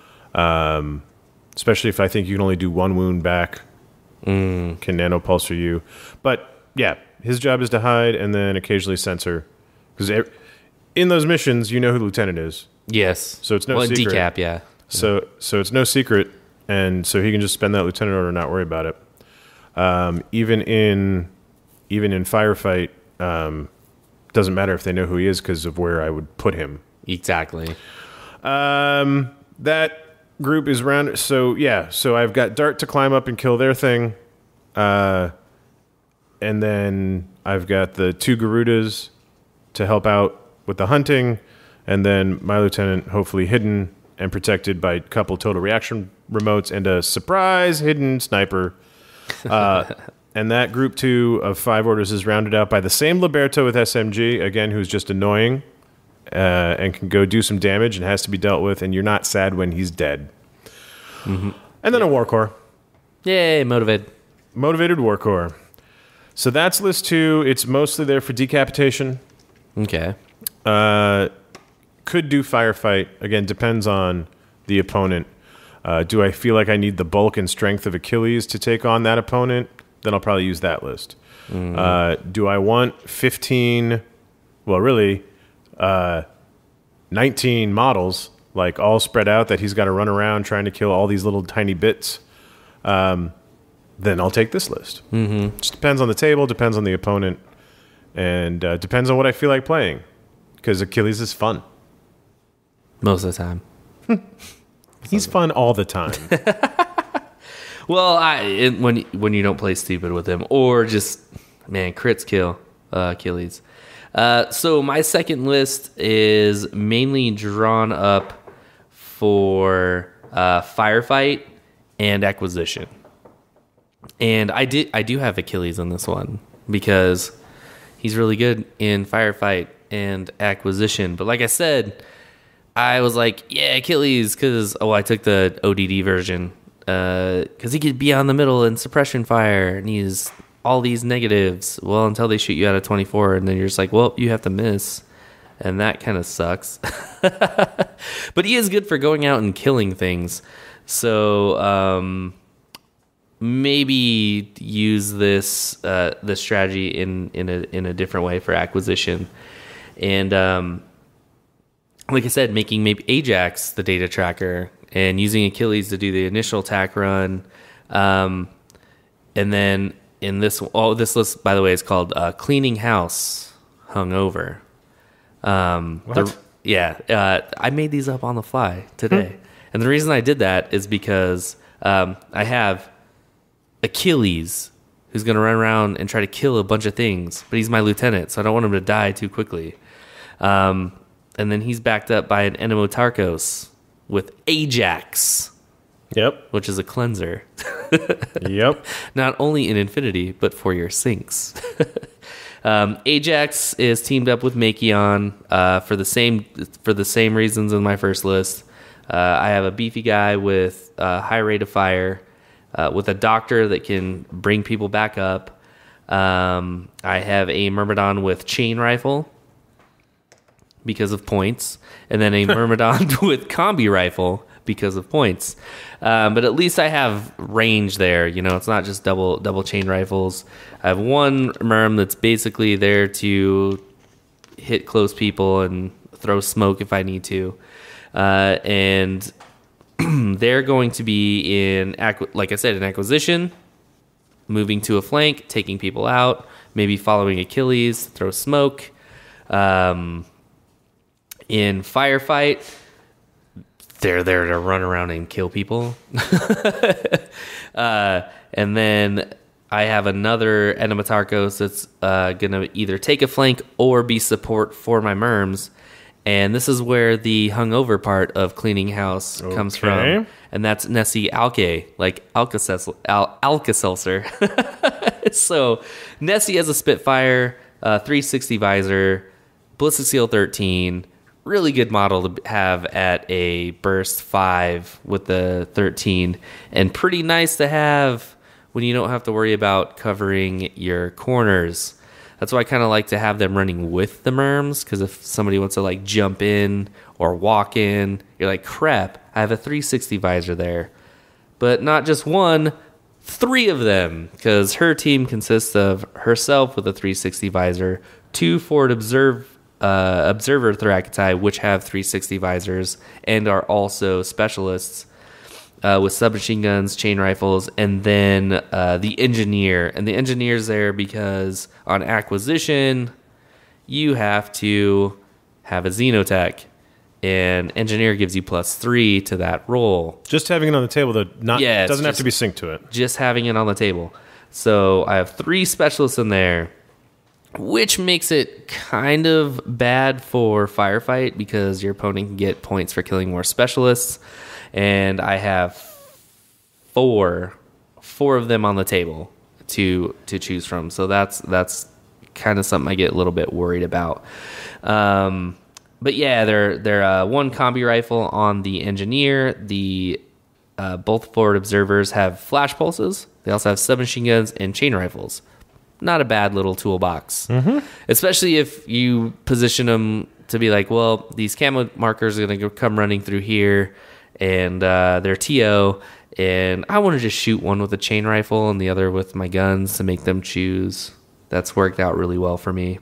Um, especially if I think you can only do one wound back. Mm. Can nanopulsar you. But yeah, his job is to hide and then occasionally censor. Because in those missions, you know who the lieutenant is. Yes. So it's no well, secret. decap, yeah. So so it's no secret, and so he can just spend that lieutenant order and not worry about it. Um, even in even in firefight, um, doesn't matter if they know who he is because of where I would put him. Exactly. Um, that group is round. So yeah, so I've got Dart to climb up and kill their thing, uh, and then I've got the two Garudas to help out with the hunting, and then my lieutenant hopefully hidden and protected by a couple total reaction remotes and a surprise hidden sniper. Uh, and that group two of five orders is rounded out by the same Liberto with S M G again, who's just annoying. Uh, and can go do some damage and has to be dealt with, and you're not sad when he's dead. Mm-hmm. And then a War Core. Yay, motivated. Motivated War Core. So that's list two. It's mostly there for decapitation. Okay. Uh, could do firefight. Again, depends on the opponent. Uh, do I feel like I need the bulk and strength of Achilles to take on that opponent? Then I'll probably use that list. Mm. Uh, do I want fifteen... Well, really... Uh, nineteen models, like all spread out that he's got to run around trying to kill all these little tiny bits, um, then I'll take this list. Mm-hmm. Just depends on the table, depends on the opponent, and uh, depends on what I feel like playing. Because Achilles is fun. Most of the time. He's fun all the time. Well, I it, when when you don't play stupid with him or just man crits kill uh, Achilles. Uh, so my second list is mainly drawn up for uh, firefight and acquisition, and I did I do have Achilles on this one because he's really good in firefight and acquisition. But like I said, I was like, yeah, Achilles, because, oh, I took the O D D version, because uh, he could be on the middle and suppression fire, and he's all these negatives, well, until they shoot you out of twenty-four, and then you're just like, well, you have to miss, and that kind of sucks. But he is good for going out and killing things, so um, maybe use this uh, this strategy in, in, a, in a different way for acquisition. And um, like I said, making maybe Ajax the data tracker and using Achilles to do the initial attack run. Um, and then in this, oh, this list, by the way, is called uh, Cleaning House Hungover. Um, what? The, yeah, uh, I made these up on the fly today. Hmm. And the reason I did that is because um, I have Achilles, who's going to run around and try to kill a bunch of things, but he's my lieutenant, so I don't want him to die too quickly. Um, and then he's backed up by an Enemotarchos with Ajax. Yep. Which is a cleanser. Yep. Not only in Infinity, but for your sinks. um, Ajax is teamed up with Makion uh, for the same for the same reasons in my first list. Uh, I have a beefy guy with uh, high rate of fire, uh, with a doctor that can bring people back up. Um, I have a Myrmidon with chain rifle because of points, and then a Myrmidon with combi rifle because of points. Um, but at least I have range there. You know, it's not just double double chain rifles. I have one Myrm that's basically there to hit close people and throw smoke if I need to. Uh, and they're going to be in, like I said, in acquisition, moving to a flank, taking people out, maybe following Achilles, throw smoke. Um, in firefight, they're there to run around and kill people. uh, and then I have another Enemotarchos that's uh, going to either take a flank or be support for my Myrms. And this is where the hungover part of Cleaning House okay. comes from. And that's Nessie Alke, like Alka-Seltzer. Al- Alka-Seltzer. So Nessie has a Spitfire, uh, three sixty visor, Ballistic Seal thirteen. Really good model to have at a burst five with the thirteen. And pretty nice to have when you don't have to worry about covering your corners. That's why I kind of like to have them running with the Myrms, because if somebody wants to like jump in or walk in, you're like, crap, I have a three sixty visor there. But not just one, three of them, because her team consists of herself with a three sixty visor, two forward observe, uh, observer Thracitai, which have three sixty visors and are also specialists. Uh, with submachine guns, chain rifles, and then uh, the engineer. And the engineer's there because on acquisition, you have to have a Xenotech. And engineer gives you plus three to that roll. Just having it on the table, though, not yeah, doesn't have just, to be synced to it. Just having it on the table. So I have three specialists in there, which makes it kind of bad for firefight because your opponent can get points for killing more specialists. And I have four, four of them on the table to to choose from. So that's that's kind of something I get a little bit worried about. Um, but yeah, they're they're uh, one combi rifle on the engineer. The uh, both forward observers have flash pulses. They also have submachine guns and chain rifles. Not a bad little toolbox, mm-hmm. especially if you position them to be like, well, these camo markers are going to come running through here. And uh, they're T O, and I want to just shoot one with a chain rifle and the other with my guns to make them choose. That's worked out really well for me.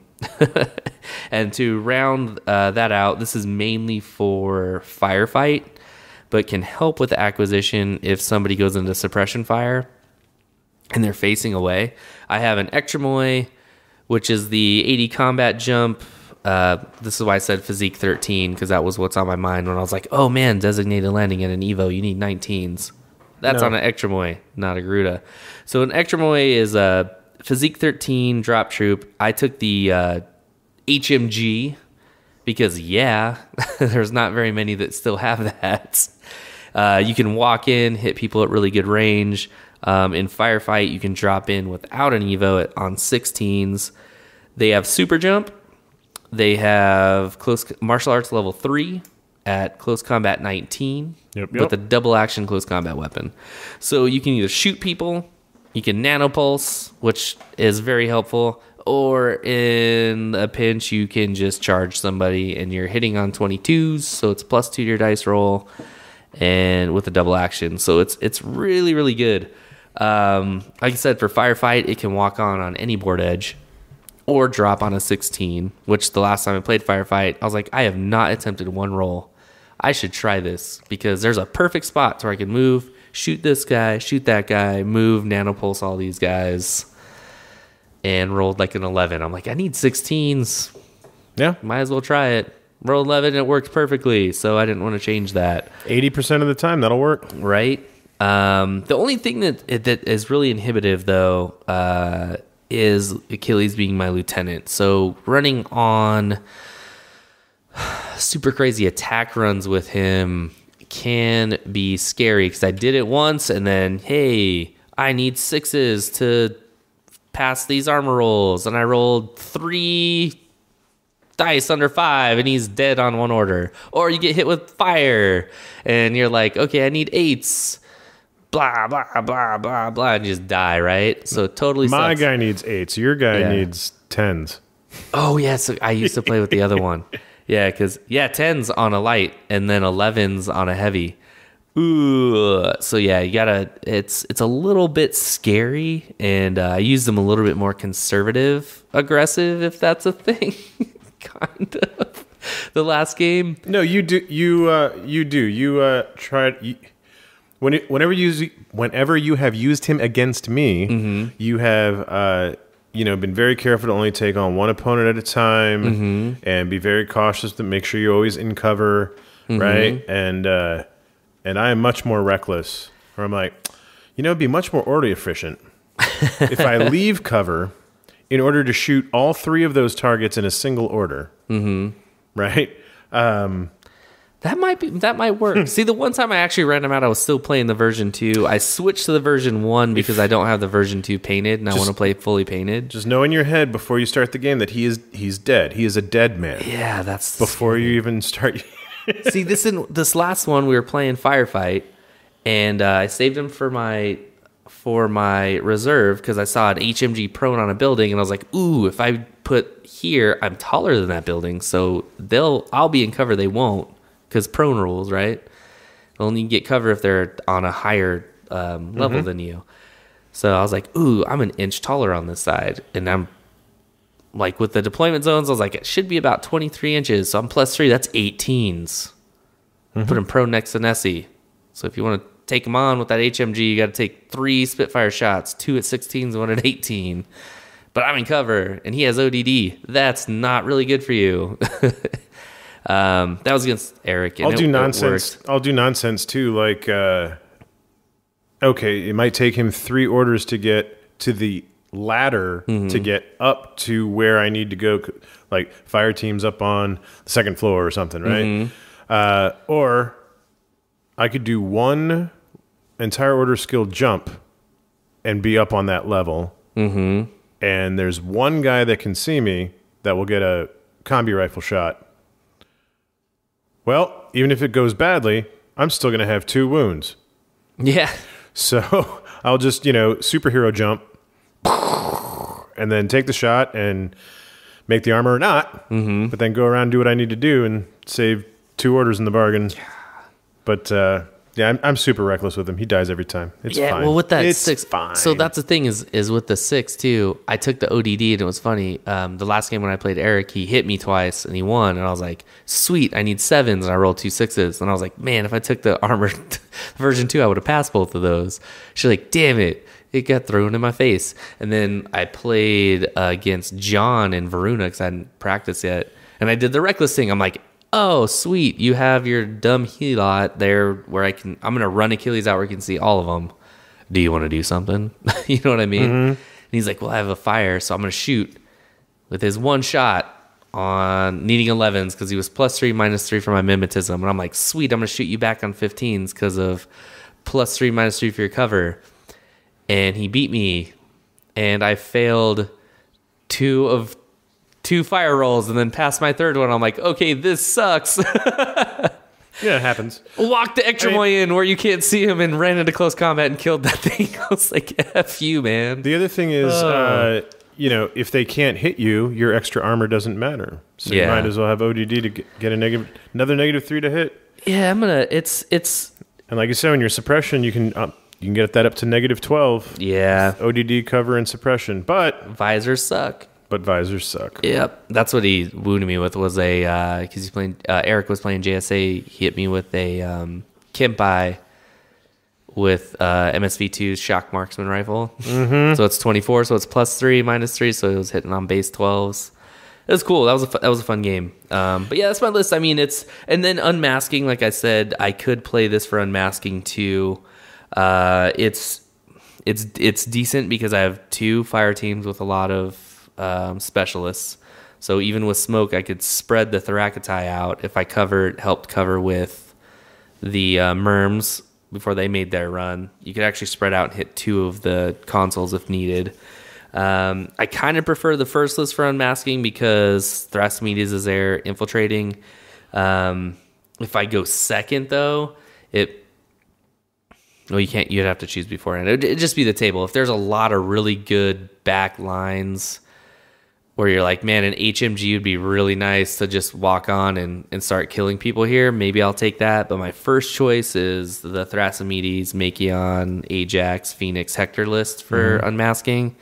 And to round uh, that out, this is mainly for firefight, but can help with the acquisition if somebody goes into suppression fire and they're facing away. I have an Ectremoy, which is the eighty combat jump. Uh, this is why I said physique thirteen, because that was what's on my mind when I was like, oh man, designated landing at an Evo, you need nineteens. That's no. on an Ectremoy, not a Garuda. So an Ectremoy is a physique thirteen drop troop. I took the uh, H M G because, yeah, there's not very many that still have that. Uh, you can walk in, hit people at really good range. Um, in firefight, you can drop in without an Evo at, on sixteens. They have super jump. They have close martial arts level three, at close combat nineteen Yep, yep. with a double action close combat weapon. So you can either shoot people, you can nanopulse, which is very helpful, or in a pinch, you can just charge somebody and you're hitting on twenty-twos, so it's plus two to your dice roll, and with a double action. So it's it's really, really good. Um, like I said, for firefight, it can walk on on any board edge or drop on a sixteen, which the last time I played firefight, I was like, I have not attempted one roll. I should try this because there's a perfect spot where I can move, shoot this guy, shoot that guy, move, nanopulse all these guys, and rolled like an eleven. I'm like, I need sixteens. Yeah. Might as well try it. Rolled eleven, and it worked perfectly, so I didn't want to change that. eighty percent of the time, that'll work. Right? Um, the only thing that that is really inhibitive, though, uh, is Achilles being my lieutenant. So running on super crazy attack runs with him can be scary, because I did it once, and then, hey, I need sixes to pass these armor rolls, and I rolled three dice under five, and he's dead on one order. Or you get hit with fire, and you're like, okay, I need eights. Blah, blah, blah, blah, blah, and you just die, right? So it totally My sucks. guy needs eights. Your guy Yeah. needs tens. Oh, yeah, so I used to play with the other one. Yeah, because, yeah, tens on a light, and then elevens on a heavy. Ooh. So, yeah, you gotta, it's it's a little bit scary, and uh, I use them a little bit more conservative, aggressive, if that's a thing. Kind of. The last game. No, you do. You uh, you do. You uh, tried. You, when it, whenever you use- whenever you have used him against me, Mm-hmm. you have uh, you know been very careful to only take on one opponent at a time, Mm-hmm. and be very cautious to make sure you're always in cover, Mm-hmm. right? And uh, and I am much more reckless. Where I'm like, you know, it'd be much more order efficient if I leave cover in order to shoot all three of those targets in a single order. Mm-hmm. Right? Um, That might be that might work. See, the one time I actually ran them out, I was still playing the version two. I switched to the version one because I don't have the version two painted, and I want to play fully painted. just know in your head before you start the game that he is he's dead. He is a dead man. Yeah, that's Before you even start. See, this in this last one we were playing firefight, and uh, I saved him for my for my reserve because I saw an H M G prone on a building, and I was like, "Ooh, if I put here, I'm taller than that building, so they'll I'll be in cover. They won't, because prone rules, right? Only get cover if they're on a higher um, level than you." So I was like, "Ooh, I'm an inch taller on this side," and I'm like, with the deployment zones, I was like, it should be about twenty-three inches. So I'm plus three. That's eighteens. Put him prone next to Nessie. So if you want to take him on with that H M G, you got to take three Spitfire shots, two at sixteens, one at eighteen. But I'm in cover, and he has O D D. That's not really good for you. um, that was against Eric. And I'll it, do it nonsense. worked. I'll do nonsense too. Like, uh, okay, it might take him three orders to get to the ladder Mm-hmm. to get up to where I need to go. Like fire teams up on the second floor or something, right? Mm-hmm. Uh, or I could do one entire order skill jump and be up on that level. Mm-hmm. And there's one guy that can see me that will get a combi rifle shot. Well, even if it goes badly, I'm still going to have two wounds. Yeah. So I'll just, you know, superhero jump and then take the shot and make the armor or not, mm-hmm. but then go around and do what I need to do and save two orders in the bargain. But, uh, yeah, I'm, I'm super reckless with him. He dies every time. It's yeah, fine. well, with that it's six, fine. so that's the thing is is with the six too. I took the O D D, and it was funny. Um, the last game when I played Eric, he hit me twice and he won, and I was like, sweet, I need sevens, and I rolled two sixes, and I was like, man, if I took the armored version two, I would have passed both of those. She's like, damn it, it got thrown in my face. And then I played uh, against John and Varuna because I hadn't practiced yet, and I did the reckless thing. I'm like, oh, sweet, you have your dumb helot there where I can, I'm going to run Achilles out where you can see all of them. Do you want to do something? You know what I mean? Mm-hmm. And he's like, well, I have a fire, so I'm going to shoot with his one shot on needing elevens because he was plus three, minus three for my mimetism. And I'm like, sweet, I'm going to shoot you back on fifteens because of plus three, minus three for your cover. And he beat me, and I failed two of two fire rolls and then passed my third one. I'm like, okay, this sucks. Yeah, it happens. Walked the extra I mean- way in where you can't see him and ran into close combat and killed that thing. I was like, F you, man. The other thing is, uh, you know, if they can't hit you, your extra armor doesn't matter. So Yeah. you might as well have O D D to get get a negative, another negative three to hit. Yeah, I'm gonna. It's it's. And like you said, when your suppression, you can uh, you can get that up to negative twelve. Yeah, O D D, cover, and suppression. But visors suck. but visors suck. Yep, that's what he wounded me with. Was a because he's playing. Uh, Eric was playing J S A. He hit me with a um, Kempai with uh, M S V two's shock marksman rifle. Mm-hmm. So it's twenty-four. So it's plus three, minus three. So it was hitting on base twelves. It was cool. That was a fu- that was a fun game. Um, but yeah, that's my list. I mean, it's and then unmasking. Like I said, I could play this for unmasking too. Uh, it's it's it's decent because I have two fire teams with a lot of um, specialists. So even with smoke, I could spread the Thracatai out if I covered helped cover with the uh, Merms before they made their run. You could actually spread out and hit two of the consoles if needed. Um, I kind of prefer the first list for unmasking because Thrasymedes is there infiltrating. Um, if I go second, though, it well, you can't. You'd have to choose beforehand. It'd, it'd just be the table. If there's a lot of really good back lines where you're like, man, an H M G would be really nice to just walk on and, and start killing people here, maybe I'll take that. But my first choice is the Thrasymedes, Machion, Ajax, Phoenix, Hector list for mm-hmm. unmasking.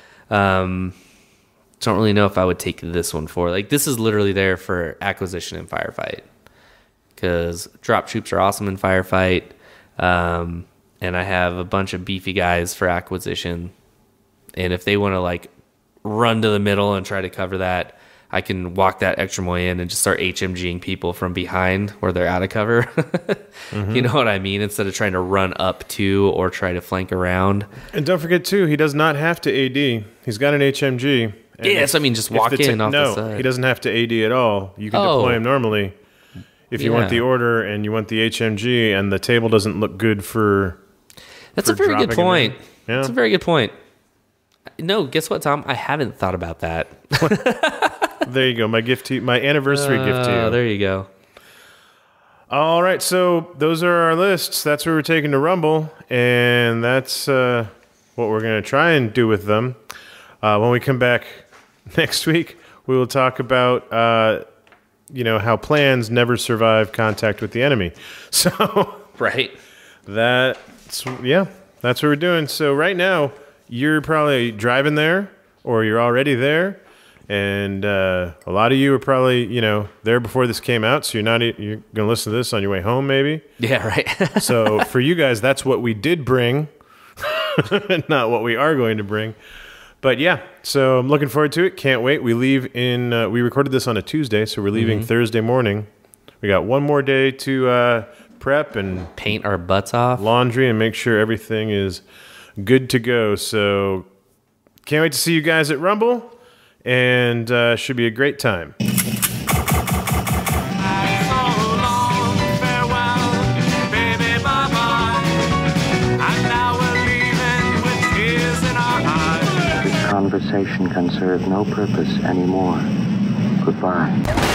Um, don't really know if I would take this one for like this is literally there for acquisition and firefight because drop troops are awesome in firefight, um, and I have a bunch of beefy guys for acquisition, and if they want to like run to the middle and try to cover that, I can walk that extra more in and just start HMGing people from behind where they're out of cover. mm-hmm. You know what I mean? Instead of trying to run up to or try to flank around. And don't forget, too, he does not have to A D. He's got an H M G. Yes, I mean, just walk in ta- off no, the side. he doesn't have to A D at all. You can Oh. deploy him normally. If you Yeah. want the order and you want the H M G and the table doesn't look good for That's for a very good dropping him point. in. Yeah. That's a very good point. No, guess what, Tom? I haven't thought about that. There you go. My gift to you, my anniversary gift to Uh, you. there you go. All right, so those are our lists. That's what we're taking to Rumble, and that's uh, what we're going to try and do with them. Uh, when we come back next week, we will talk about uh, you know how plans never survive contact with the enemy. So Right. that's yeah, that's what we're doing. So right now, you're probably driving there, or you're already there. And uh, a lot of you are probably, you know, there before this came out, so you're not you're going to listen to this on your way home, maybe. Yeah, right. So for you guys, that's what we did bring, not what we are going to bring. But yeah, so I'm looking forward to it. Can't wait. We leave in. Uh, we recorded this on a Tuesday, so we're leaving Mm-hmm. Thursday morning. We got one more day to uh, prep and Paint our butts off. laundry and make sure everything is good to go. So can't wait to see you guys at Rumble. And uh, should be a great time. This conversation can serve no purpose anymore. Goodbye.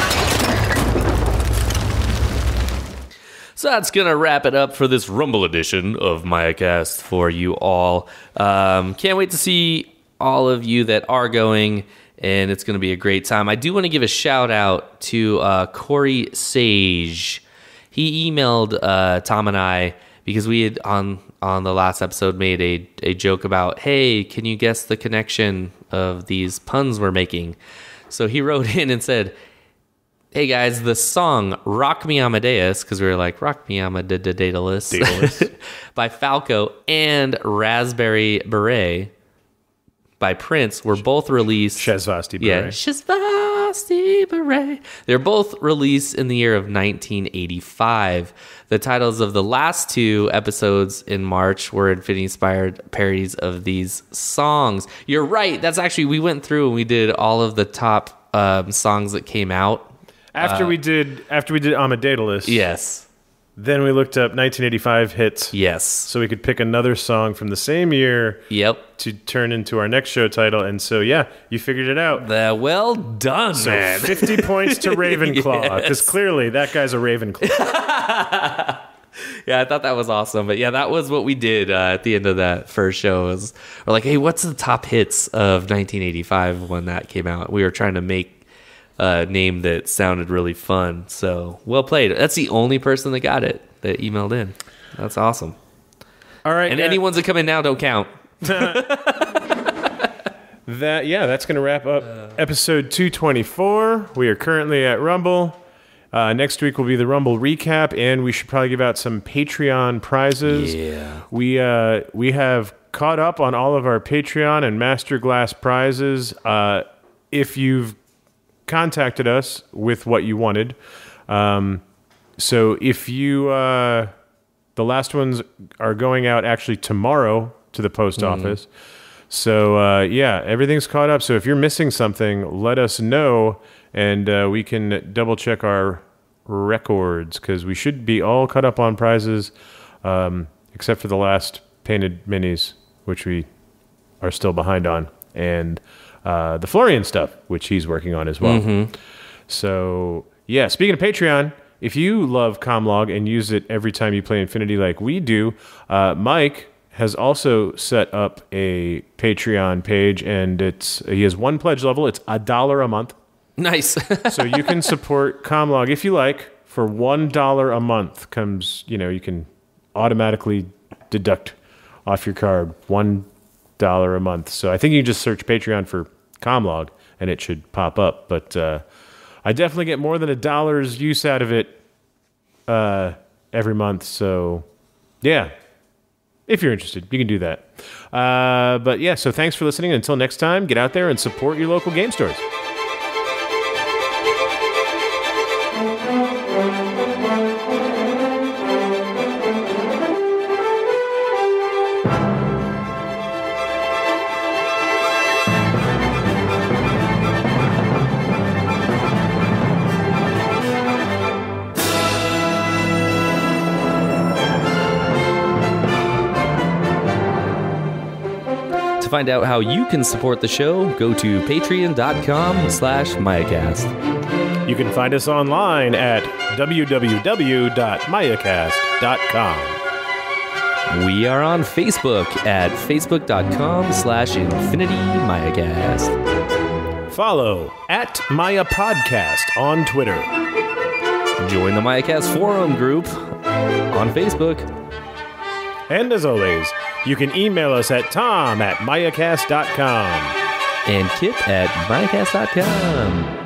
So that's going to wrap it up for this Rumble edition of MayaCast for you all. Um, can't wait to see all of you that are going, and it's going to be a great time. I do want to give a shout out to uh, Corey Sage. He emailed uh, Tom and I because we had on on the last episode made a, a joke about, hey, can you guess the connection of these puns we're making? So he wrote in and said, hey guys, the song Rock Me Amadeus, because we were like, Rock Me Amadeus, by Falco, and Raspberry Beret by Prince were both released. Shazvasti Beret. Yeah, Shazvasti Beret. They're both released in the year of nineteen eighty-five. The titles of the last two episodes in March were Infinity-inspired parodies of these songs. You're right. That's actually, we went through and we did all of the top um, songs that came out. After Uh, we did after we did Amadeus. Yes. Then we looked up nineteen eighty-five hits. Yes. So we could pick another song from the same year. Yep. To turn into our next show title. And so, yeah, you figured it out. Uh, well done, so man. fifty points to Ravenclaw. Because Yes. clearly that guy's a Ravenclaw. Yeah, I thought that was awesome. But yeah, that was what we did uh, at the end of that first show. Was we're like, hey, what's the top hits of nineteen eighty-five when that came out? We were trying to make a name that sounded really fun. So well played. That's the only person that got it that emailed in. That's awesome. All right. And yeah. any ones that come in now don't count. That yeah, that's going to wrap up episode two twenty-four. We are currently at Rumble. Uh, next week will be the Rumble recap, and we should probably give out some Patreon prizes. Yeah. We uh, we have caught up on all of our Patreon and MasterGlass prizes. Uh, if you've contacted us with what you wanted, um, so if you uh, the last ones are going out actually tomorrow to the post Mm. office. So uh, yeah, everything's caught up. So if you're missing something, let us know. And uh, we can double check our records because we should be all caught up on prizes, um, except for the last painted minis, which we are still behind on, and uh, the Florian stuff, which he's working on as well. Mm-hmm. So yeah, speaking of Patreon, if you love Comlog and use it every time you play Infinity like we do, uh, Mike has also set up a Patreon page, and it's he has one pledge level. It's a dollar a month. Nice. So you can support Comlog if you like for one dollar a month. Comes, you know, you can automatically deduct off your card one dollar a month. So I think you can just search Patreon for Comlog and it should pop up. But uh, I definitely get more than a dollar's use out of it uh, every month. So yeah, if you're interested, you can do that. Uh, but yeah, so thanks for listening. Until next time, get out there and support your local game stores. To find out how you can support the show, go to patreon.com slash MayaCast. You can find us online at w w w dot mayacast dot com. We are on Facebook at facebook.com slash Infinity MayaCast. Follow at Maya Podcast on Twitter. Join the MayaCast forum group on Facebook. And as always, you can email us at tom at mayacast dot com. And Kip at MayaCast dot com.